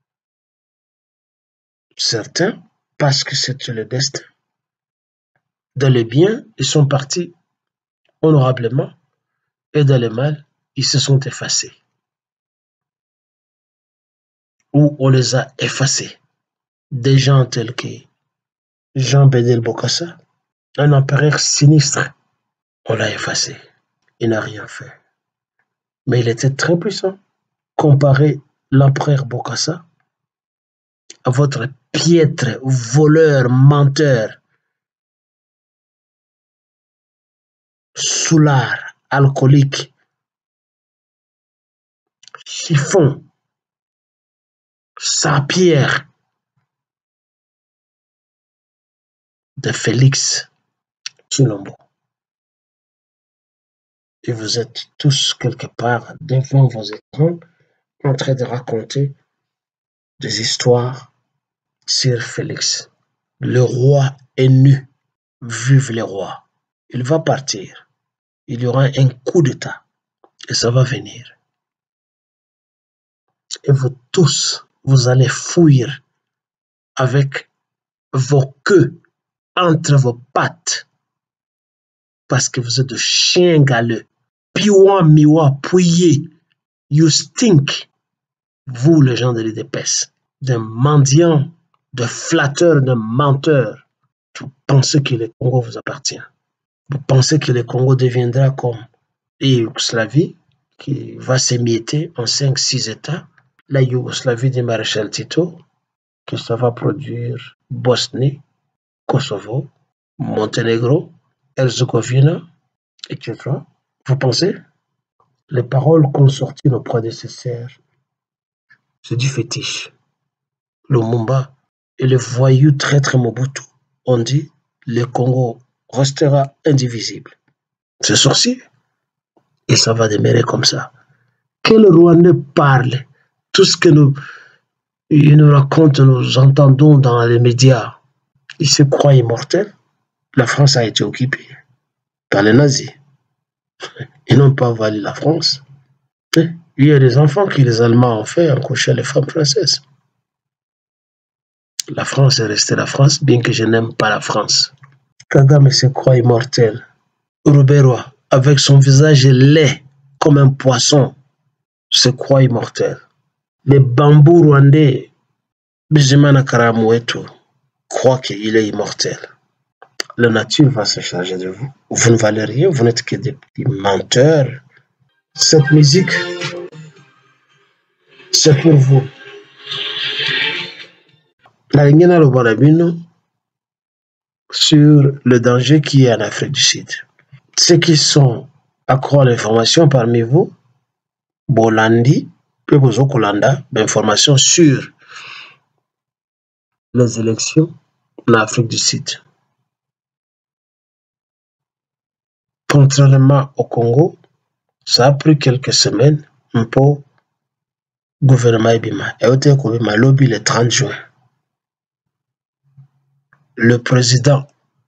Certains, parce que c'est le destin. Dans le bien, ils sont partis honorablement et dans le mal, ils se sont effacés. Ou on les a effacés. Des gens tels que Jean-Bédel Bokassa, un empereur sinistre, on l'a effacé. Il n'a rien fait. Mais il était très puissant. Comparez l'empereur Bokassa à votre piètre voleur, menteur, soulard, alcoolique, chiffon, Saint-Pierre, de Félix Tshilombo. Et vous êtes tous quelque part devant vos écrans en train de raconter des histoires sur Félix. Le roi est nu. Vive les rois. Il va partir. Il y aura un coup d'État. Et ça va venir. Et vous tous, vous allez fuir avec vos queues entre vos pattes. Parce que vous êtes de chiens galeux. Piwa miwa pouillé. You stink. Vous, les gens de l'I D P S. De mendiants, de flatteurs, de menteurs. Vous pensez que le Congo vous appartient. Vous pensez que le Congo deviendra comme la Yougoslavie, qui va s'émietter en cinq six États. La Yougoslavie du maréchal Tito, que ça va produire Bosnie, Kosovo, Monténégro, Herzégovina, et cetera. Vous pensez? Les paroles qu'ont sorti nos prédécesseurs, c'est du fétiche. Lumumba et le voyou traître Mobutu ont dit le Congo restera indivisible. C'est sorcier. Et ça va demeurer comme ça. Que le Rwandais parle, tout ce que nous, il nous raconte, nous entendons dans les médias, il se croit immortel. La France a été occupée par les nazis. Ils n'ont pas envahi la France. Il y a des enfants que les Allemands ont fait accoucher les femmes françaises. La France est restée la France, bien que je n'aime pas la France. Kagame se croit immortel. Ruberwa, avec son visage laid comme un poisson, se croit immortel. Les bambous rwandais, Bizimana Karamouetu, croient qu'il est immortel. La nature va se charger de vous. Vous ne valez rien, vous n'êtes que des petits menteurs. Cette musique, c'est pour vous. La Lingena Lobalabino sur le danger qui est en Afrique du Sud. Ceux qui sont accro à l'information parmi vous, Bolandi, Pebozo Kolanda, l'information sur les élections en Afrique du Sud. Contrairement au Congo, ça a pris quelques semaines pour le gouvernement Ebima. Et au Ebima, lobby le trente juin. Le président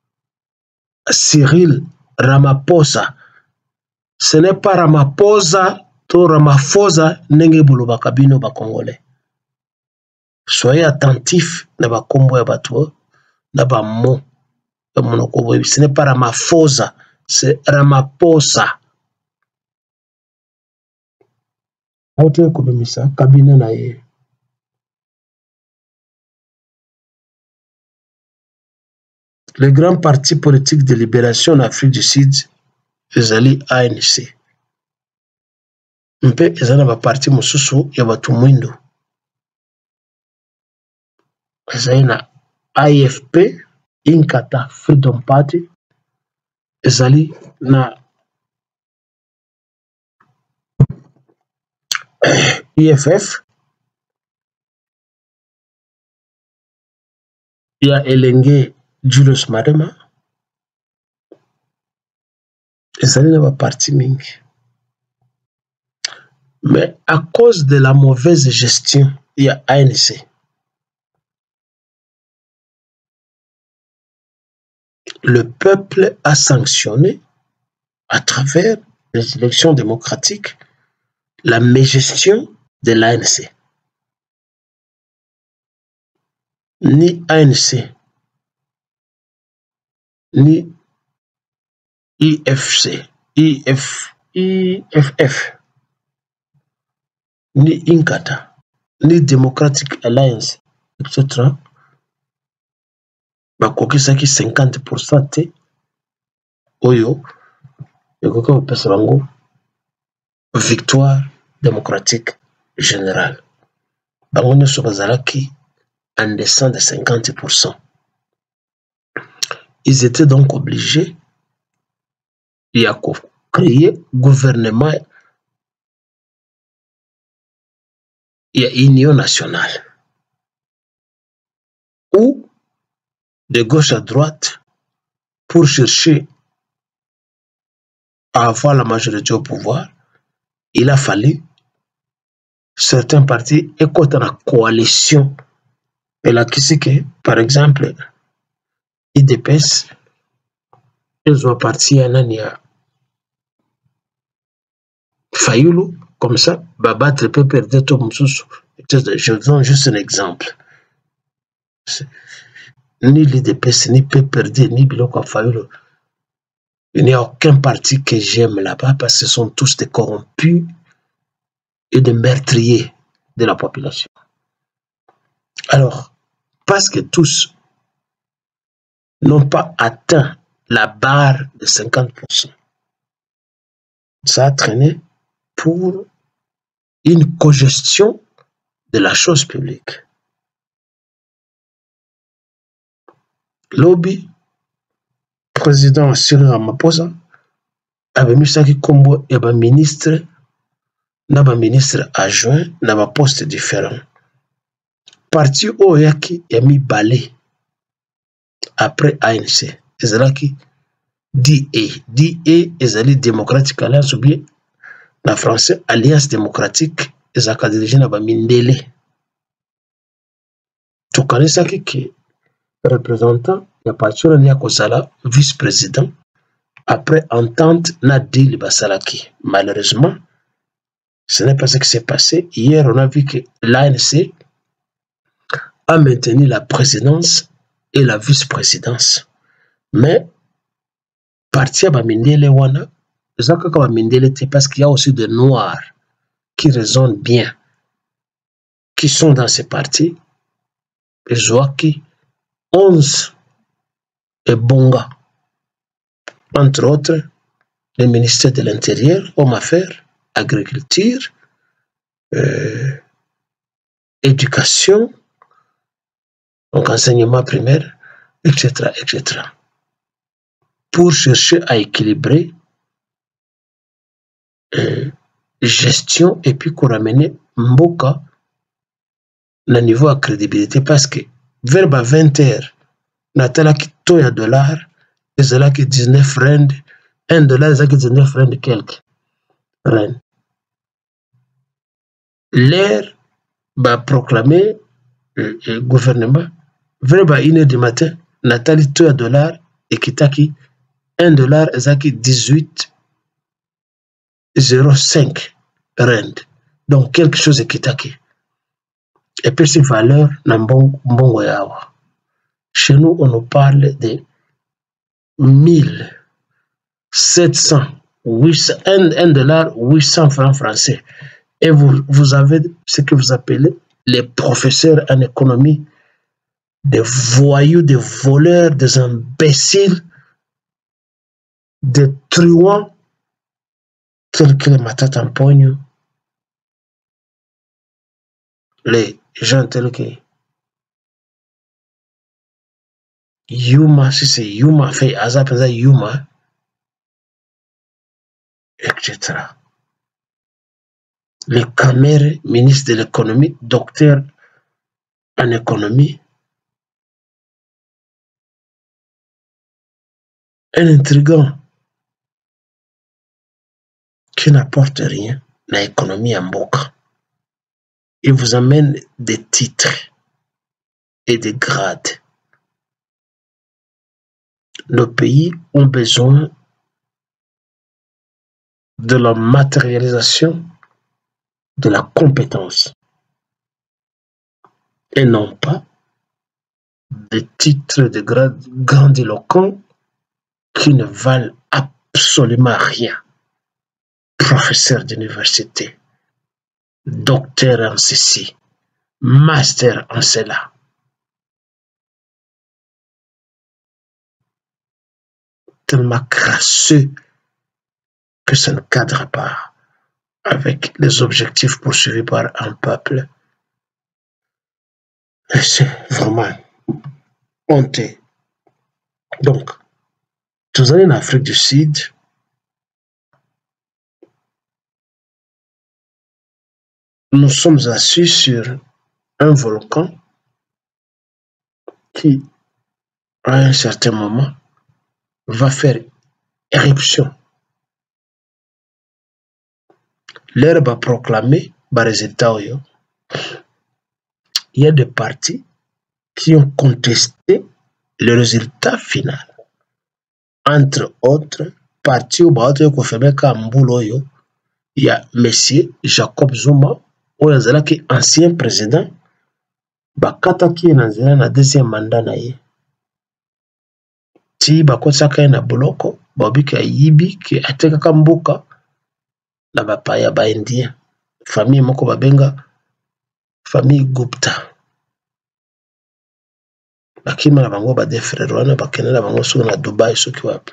Cyril Ramaphosa, ce n'est pas Ramaphosa, to Ramaphosa, nenge buluba kabino ba Congolais. Soyez attentifs na ba kombo ya bato, na ba mo, ce n'est pas Ramaphosa, c'est Ramaphosa. Aote kubimisa kabine na ye. Le grand parti politique de libération en Afrique du Sud, ezali A N C. Mpe ezana ba parti mususu ya batu mwindo. Ezali na A F P, Inkatha Freedom Party. Ezali na I F F. Il y a Elenge Julius Malema. Ezali na ba parti mingi. Mais à cause de la mauvaise gestion, il y a A N C. Le peuple a sanctionné à travers les élections démocratiques la mégestion de l'A N C. Ni A N C, ni I F C, I F, I F F, ni Inkatha, ni Democratic Alliance, et cetera. Bakokisaki cinquante pour cent te oyo ekoka kopesa bango victoire démocratique générale. Bango nyonso bazalaki en descend de cinquante pour cent. Ils étaient donc obligés de créer gouvernement et union nationale où de gauche à droite pour chercher à avoir la majorité au pouvoir, il a fallu certains partis écoutent la coalition. Et là, qui c'est que, par exemple, I D P S, ils ont parti à Nania Fayoulou, comme ça, Babattre peut perdre tout le monde. Je donne juste un exemple. Ni l'I D P S, ni P P R D, ni Biloko Fayoulou. Il n'y a aucun parti que j'aime là-bas parce que ce sont tous des corrompus et des meurtriers de la population. Alors, parce que tous n'ont pas atteint la barre de cinquante pour cent, ça a traîné pour une congestion de la chose publique. Lobby, président Cyril Ramaphosa, avait mis ça qui combo et un ministre, un ministre adjoint, un poste différent. Parti Oyaki a mis balai après A N C. Ezalaki D A. D A ezali Democratic Alliance ou bien en français Alliance démocratique ezaka dirigé na ba mindele. Tokanisa ki représentant ya parti on ya kozala vice-président après entente na deal basalaki. Malheureusement, ce n'est pas ce qui s'est passé. Hier, on a vu que l'A N C a maintenu la présidence et la vice-présidence. Mais, parti à Bamindele Wana, parce qu'il y a aussi des Noirs qui raisonnent bien, qui sont dans ces partis. Et je vois qui onze et Bonga, entre autres, le ministère de l'Intérieur, Hommes Affaires, Agriculture, euh, Éducation, donc enseignement primaire, et cetera, et cetera. Pour chercher à équilibrer euh, gestion et puis qu'on ramène Mboka na niveau à crédibilité parce que vers vingt heures, Natala qui toye à dollars, et c'est là qui dix-neuf rand, un dollar, c'est qui dix-neuf rand quelques rand. L'air va proclamer le euh, gouvernement vers une heure du matin, Nathalie toye à dollars et Kitaki un dollar, c'est qui dix-huit zéro cinq rand. Donc quelque chose est Kitaki. Et puis ces valeurs n'ambongo yawa. Chez nous, on nous parle de mille sept cents, huit cents, un dollar, huit cents francs français. Et vous, vous avez ce que vous appelez les professeurs en économie, des voyous, des voleurs, des imbéciles, des truands, tels que les Matata Mpogno, les gens tels que Yuma, si c'est Yuma, fait Azap, Yuma, et cetera. Les Kamere, ministre de l'économie, docteur en économie, un intrigant qui n'apporte rien à l'économie en Mboka. Il vous amène des titres et des grades. Nos pays ont besoin de la matérialisation de la compétence et non pas des titres de grade grandiloquents qui ne valent absolument rien. Professeur d'université, docteur en ceci, master en cela. Tellement crasseux que ça ne cadre pas avec les objectifs poursuivis par un peuple. C'est vraiment honteux. Donc, vous allez en Afrique du Sud, nous sommes assis sur un volcan qui, à un certain moment, va faire éruption. L'air va proclamer le résultat. Il y a des partis qui ont contesté le résultat final. Entre autres, partis où il y a M. Jacob Zuma, qui est ancien président, qui est dans le deuxième mandat. Si bakosaka na boloko babika yibi ki ateka kamboka na bapaya ba indien famille moko babenga famille Gupta bakima na bango ba de frère wana bakenela bango so na Dubai soki wapi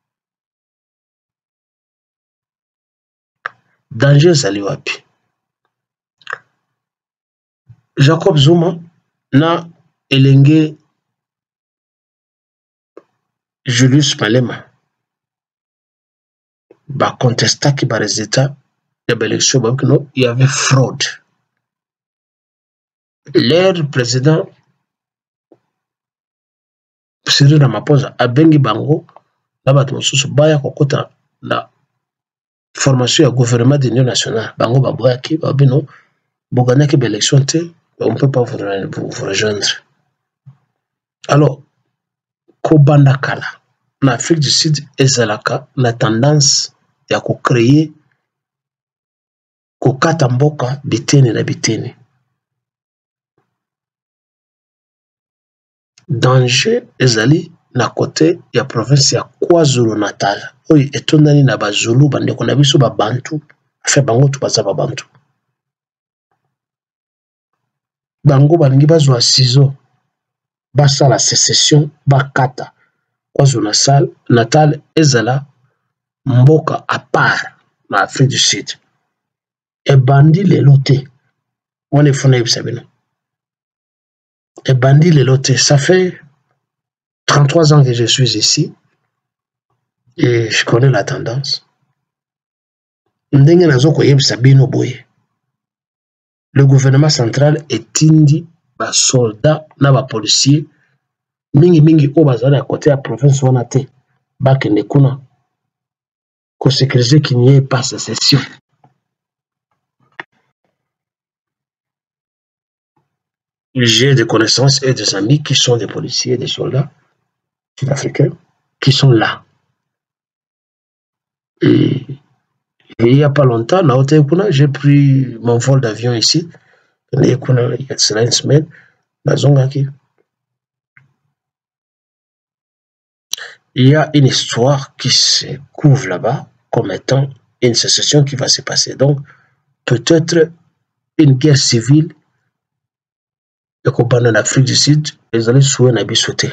danger zali wapi. Jacob Zuma na elenge Julius Malema ba contesta ki ba résultat de l'élection ba no il y avait fraude. Leur président Cyril Ramaphosa abengi bango na bato mosusu baya kokota na formation ya gouvernement d'union nationale bango baboya ki babino bogana ki élection te on peut pas vous, vous, vous rejoindre. Alors kobanda kala na Afrique du Sud ezalaka na tendance ya ko créer kokata mboka biteni na biteni. Danger ezali na côté ya province ya KwaZulu Natal oyo etondani na bazulu bandeko na biso ba bantu fait bango tu baza ba bantu bango balingi bazwa ciseaux basala sécession bakata KwaZulu Natal ezala mboka à part na Afrique du Sud et bandi lelo te on est fona yebisabino et bandi lelo te. Ça fait trente-trois ans que je suis ici et je connais la tendance. Ndenge nazo ko yebisabino boye le gouvernement central est indi ba soldats na ba policiers mingi mingi o bazala à côté à province wana te bakende kuna ko sécuriser qu'il n'y ait pas sécession. J'ai des connaissances et des amis qui sont des policiers et des soldats sud-africains qui sont là. Et, et il n'y a pas longtemps, j'ai pris mon vol d'avion ici. Il y a une semaine. Il y a une histoire qui se couvre là-bas comme étant une sécession qui va se passer. Donc, peut-être une guerre civile et qu'on en Afrique du Sud, les allez souhaiter n'a sauté.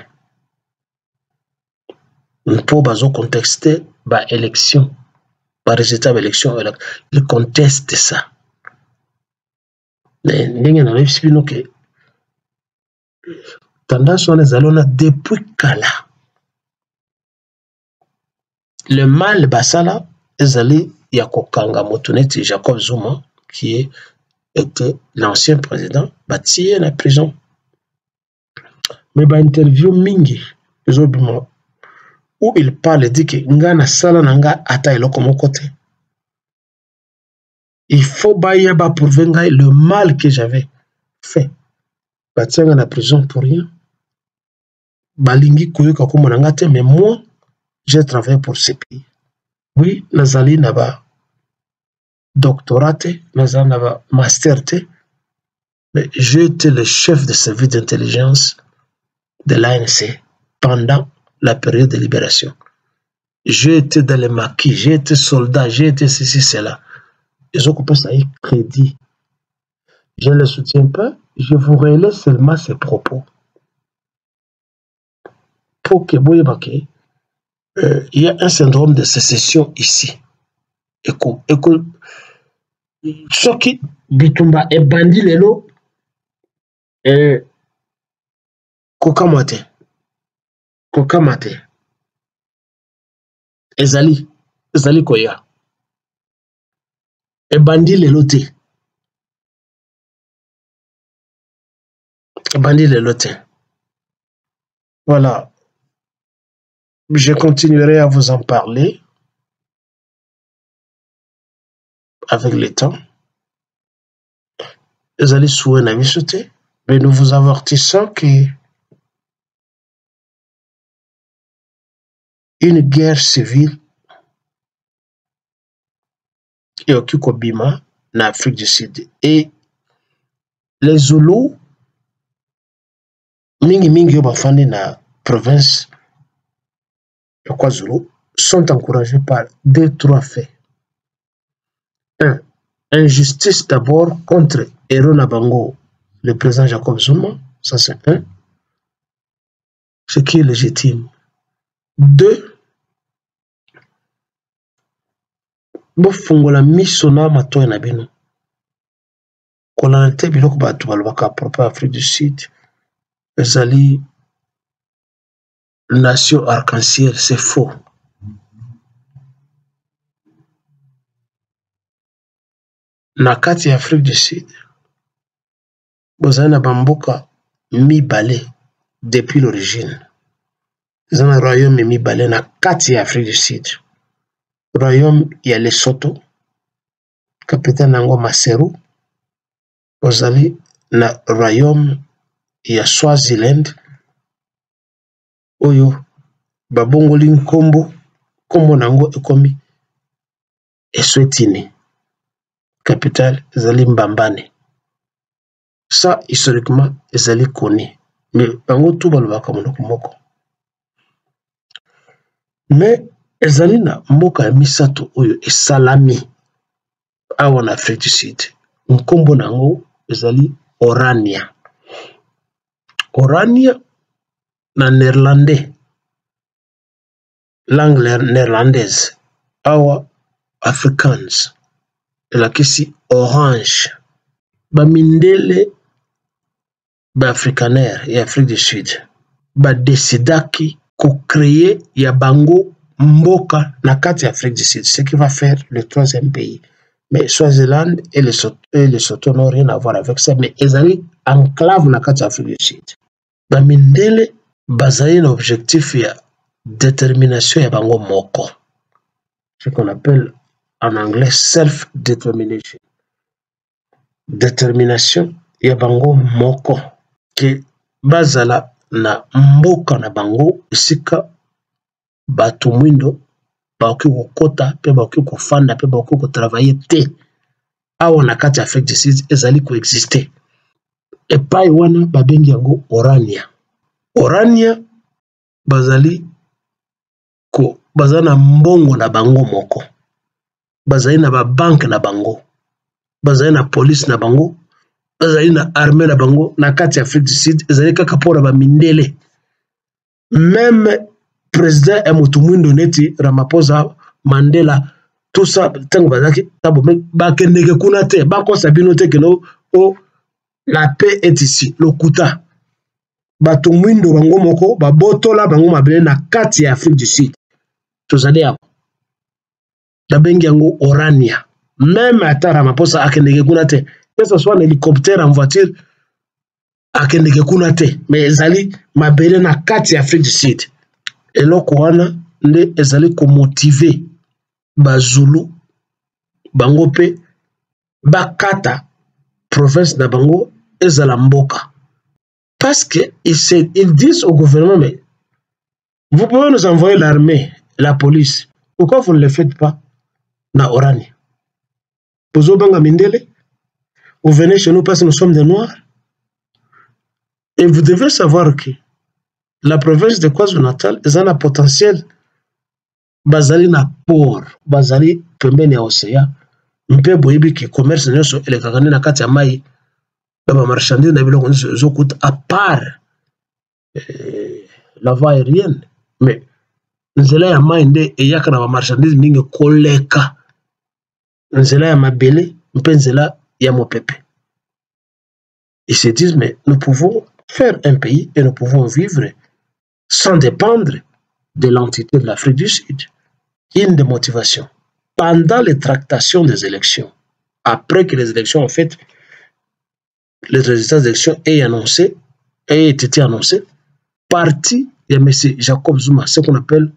Pour bazo contexter ba élection, ba résultat de l'élection, ils contestent ça. Mais n'engue na l'espino que tendance on les allons depuis Kala. Le mal basala les allés yakokanga motoneti Jacob Zuma qui est était l'ancien président, bâti à la prison. Mais bah interview mingi, où il parle, il dit que ngana sala nanga ata eloko mokote. Il faut bailler ba pour venir le mal que j'avais fait. Bâti à la prison pour rien. Balingi koyoka kumonanga te, mais moi, j'ai travaillé pour ce pays. Oui, nazali naba doctorat, nazali naba master, mais j'ai été le chef de service d'intelligence de l'A N C pendant la période de libération. J'ai été dans les maquis, j'ai été soldat, j'ai été ceci, cela. Ils ont coupé ça avec crédit. Je ne le soutiens pas, je vous relève seulement ces propos. Pour que vous voyez, euh, il y a un syndrome de sécession ici. Et que ce qui bitumba est bandit lelo et kokamate kokamate ezali ezali koya et bandit lelo te bandit lelo te. Voilà. Je continuerai à vous en parler avec le temps. Vous allez souhaiter la sauter, mais nous vous avertissons que une guerre civile est occupée au Bima, en Afrique du Sud. Et les Zoulous, mingi mingi bafandi na province de KwaZulu, sont encouragés par deux, trois faits. Un, injustice d'abord contre Héros Nabango, le président Jacob Zuma, ça c'est un, ce qui est légitime. Deux, bofungola misona matoya na bino. Kolana te biloko batu balobaka propre Afrique du Sud, ezali nation arc-en-ciel, c'est faux. Na kati ya Afrique du Sud, bozali na bamboka mibale depuis l'origine. Zana royaume mibale na kati ya Afrique du Sud. Royaume ya Lesotho, capitaine nango Maseru. Bozali na royaume ya Swaziland, oyo babongoli nkombo, kombo nango ekomi Eswatini. Capitale ezali Mbambane. Ça, historiquement, ezali connu. Mais bango tout balobaka monoko moko. Mais ezali na mboka ya misato oyo esalami awa na Afrique du Sud. Nkombo nango ezali Orania. Orania na néerlandais, langue néerlandaise, awa Afrikaans, elakisi orange. Bamindele ba afrikaner ya Afrique du Sud ba décidaki ko créer ya bango mboka na kati ya Afrique du Sud, ce qui va faire le troisième pays. Mais Swaziland et Lesotho, et Lesotho n'ont rien à voir avec ça, mais ezali enclave na kati ya Afrique du Sud. Bamindele bazali na objectif ya détermination ya bango moko, ce qu'on appelle en anglais self-determination. Détermination ya bango moko ke bazala na mboka na bango esika bato mwindo baoki kokota pe baoki kofanda pe baoki kotravailler te awa na kati ya Afrique du Sud ezali koexister. Epai wana babengi yango Orania. Orania bazali ko bazali na mbongo na bango moko, bazali na ba banque na bango, bazali na police na bango, bazali na armée na bango na kati ya Afrique du Sud, ezali kaka pona ba mindele. Même président ya mutu mwindo neti Ramaphosa, Mandela, tout ça tango bazaki tabo bakendeke kuna te bakosa bino te keno o la paix est ici, lokuta bato mwindo bango moko babotola bango mabele na kati ya Afrique du Sud. Tozali ya dabengi yango Orania. Même ata Ramaphosa akendeke kuna te, que ce soit en hélicoptère, en voiture, akendeke kuna te, mais ezali mabele na kati ya Afrique du Sud. Eloko wana nde ezali ko motiver ba Zulu bango pe bakata province na bango ezala mboka. Parce que ils, ils disent au gouvernement, mais vous pouvez nous envoyer l'armée, la police. Pourquoi vous ne le faites pas na Oranie? Vous venez chez nous parce que nous sommes des Noirs. Et vous devez savoir que la province de KwaZulu-Natal est un potentiel. Bazali na port, bazali pembeni ya océan. Mpe boyebi ki commerce nyonso elekakani na kati ya mai. Ba marchandise na biloko nyonso zokuta à part euh, la voie aérienne. Mais nzela ya mai nde eyaka na ba marchandise mingi koleka. Nzela ya mabele mpe nzela ya mopepe. Ils se disent, mais nous pouvons faire un pays et nous pouvons vivre sans dépendre de l'entité de l'Afrique du Sud. Il y a une démotivation. Pendant les tractations des élections, après que les élections ont fait, les résultats des élections aient annoncé, aient été annoncés, parti il y a M. Jacob Zuma, ce qu'on appelle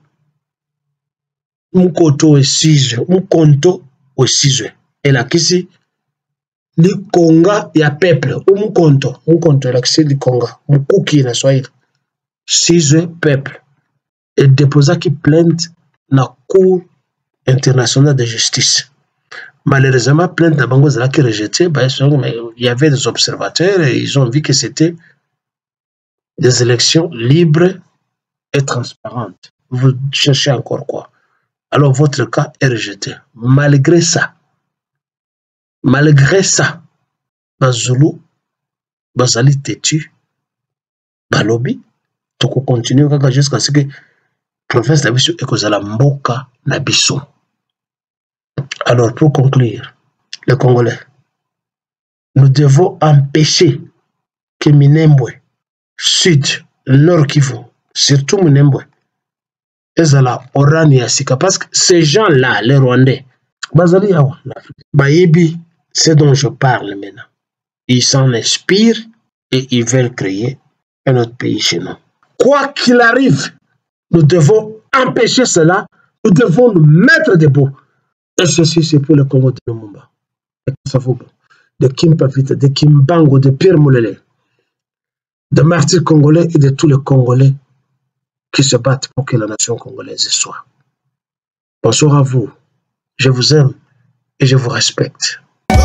Mkoto et Sizwe, Mkonto et Sizwe. Et là, ici, le Conga, il y a peuple, ou Mkonto, Mkonto, l'accès du Conga, Mkouki, na Swahili. Sizwe, peuple. Et déposa qui plainte dans la Cour internationale de justice. Malheureusement, plainte de Bango Zala qui rejetée, il y avait des observateurs et ils ont vu que c'était des élections libres et transparentes. Vous cherchez encore quoi? Alors votre cas est rejeté. Malgré ça, malgré ça, Bazulu, Bazali Tetu, Balobi, tu peux continuer jusqu'à ce que le province d'Abisso et que la Mboka n'Abisso. Alors pour conclure, les Congolais, nous devons empêcher que Minembwe, Sud, Nord Kivu, surtout Minembwe, ezala orani asika parce que ces gens-là, les Rwandais, bazali yawa, bayebi, c'est dont je parle maintenant. Ils s'en inspirent et ils veulent créer un autre pays chez nous. Quoi qu'il arrive, nous devons empêcher cela, nous devons nous mettre debout. Et ceci, c'est pour le Congo de Lumumba, de Kimpavita, de Kimbango, de Pierre Moulele, de martyrs congolais et de tous les Congolais qui se battent pour que la nation congolaise soit. Bonsoir à vous. Je vous aime et je vous respecte.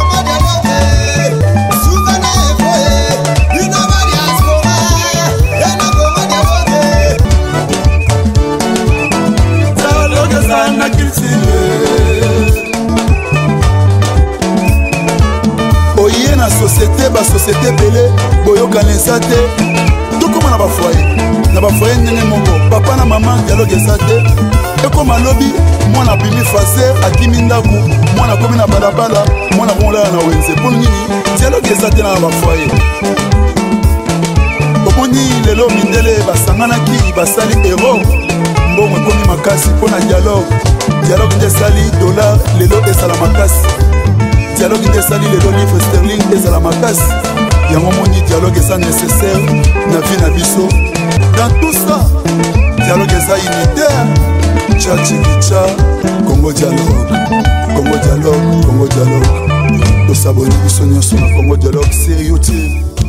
Oye na société, ba société belé, boyoka nesate, tout comme na ba foyer. Na ba foyer nene moko, papa na maman dialogue esate. Et comme alobi, moi na bimi faser, akimi ndaku, moi na komi na balabala, moi na bonla na wenze. Pour nini dialogue esate na ba foyer. Omoni lelo mindele basangana ki basali héros. Mbongo komi makasi pona dialogue. Dialogue de sali dollar lelo esala makasi. Dialogue de sali lelo livre sterling esala makasi. Yango moni dialogue est nécessaire na vie na biso. Dans tout ça, dialogue est unitaire. Tcha tcha Congo dialogue, Congo dialogue, Congo dialogue. Nous s'abonner biso nyonso na Congo dialogue sérieux.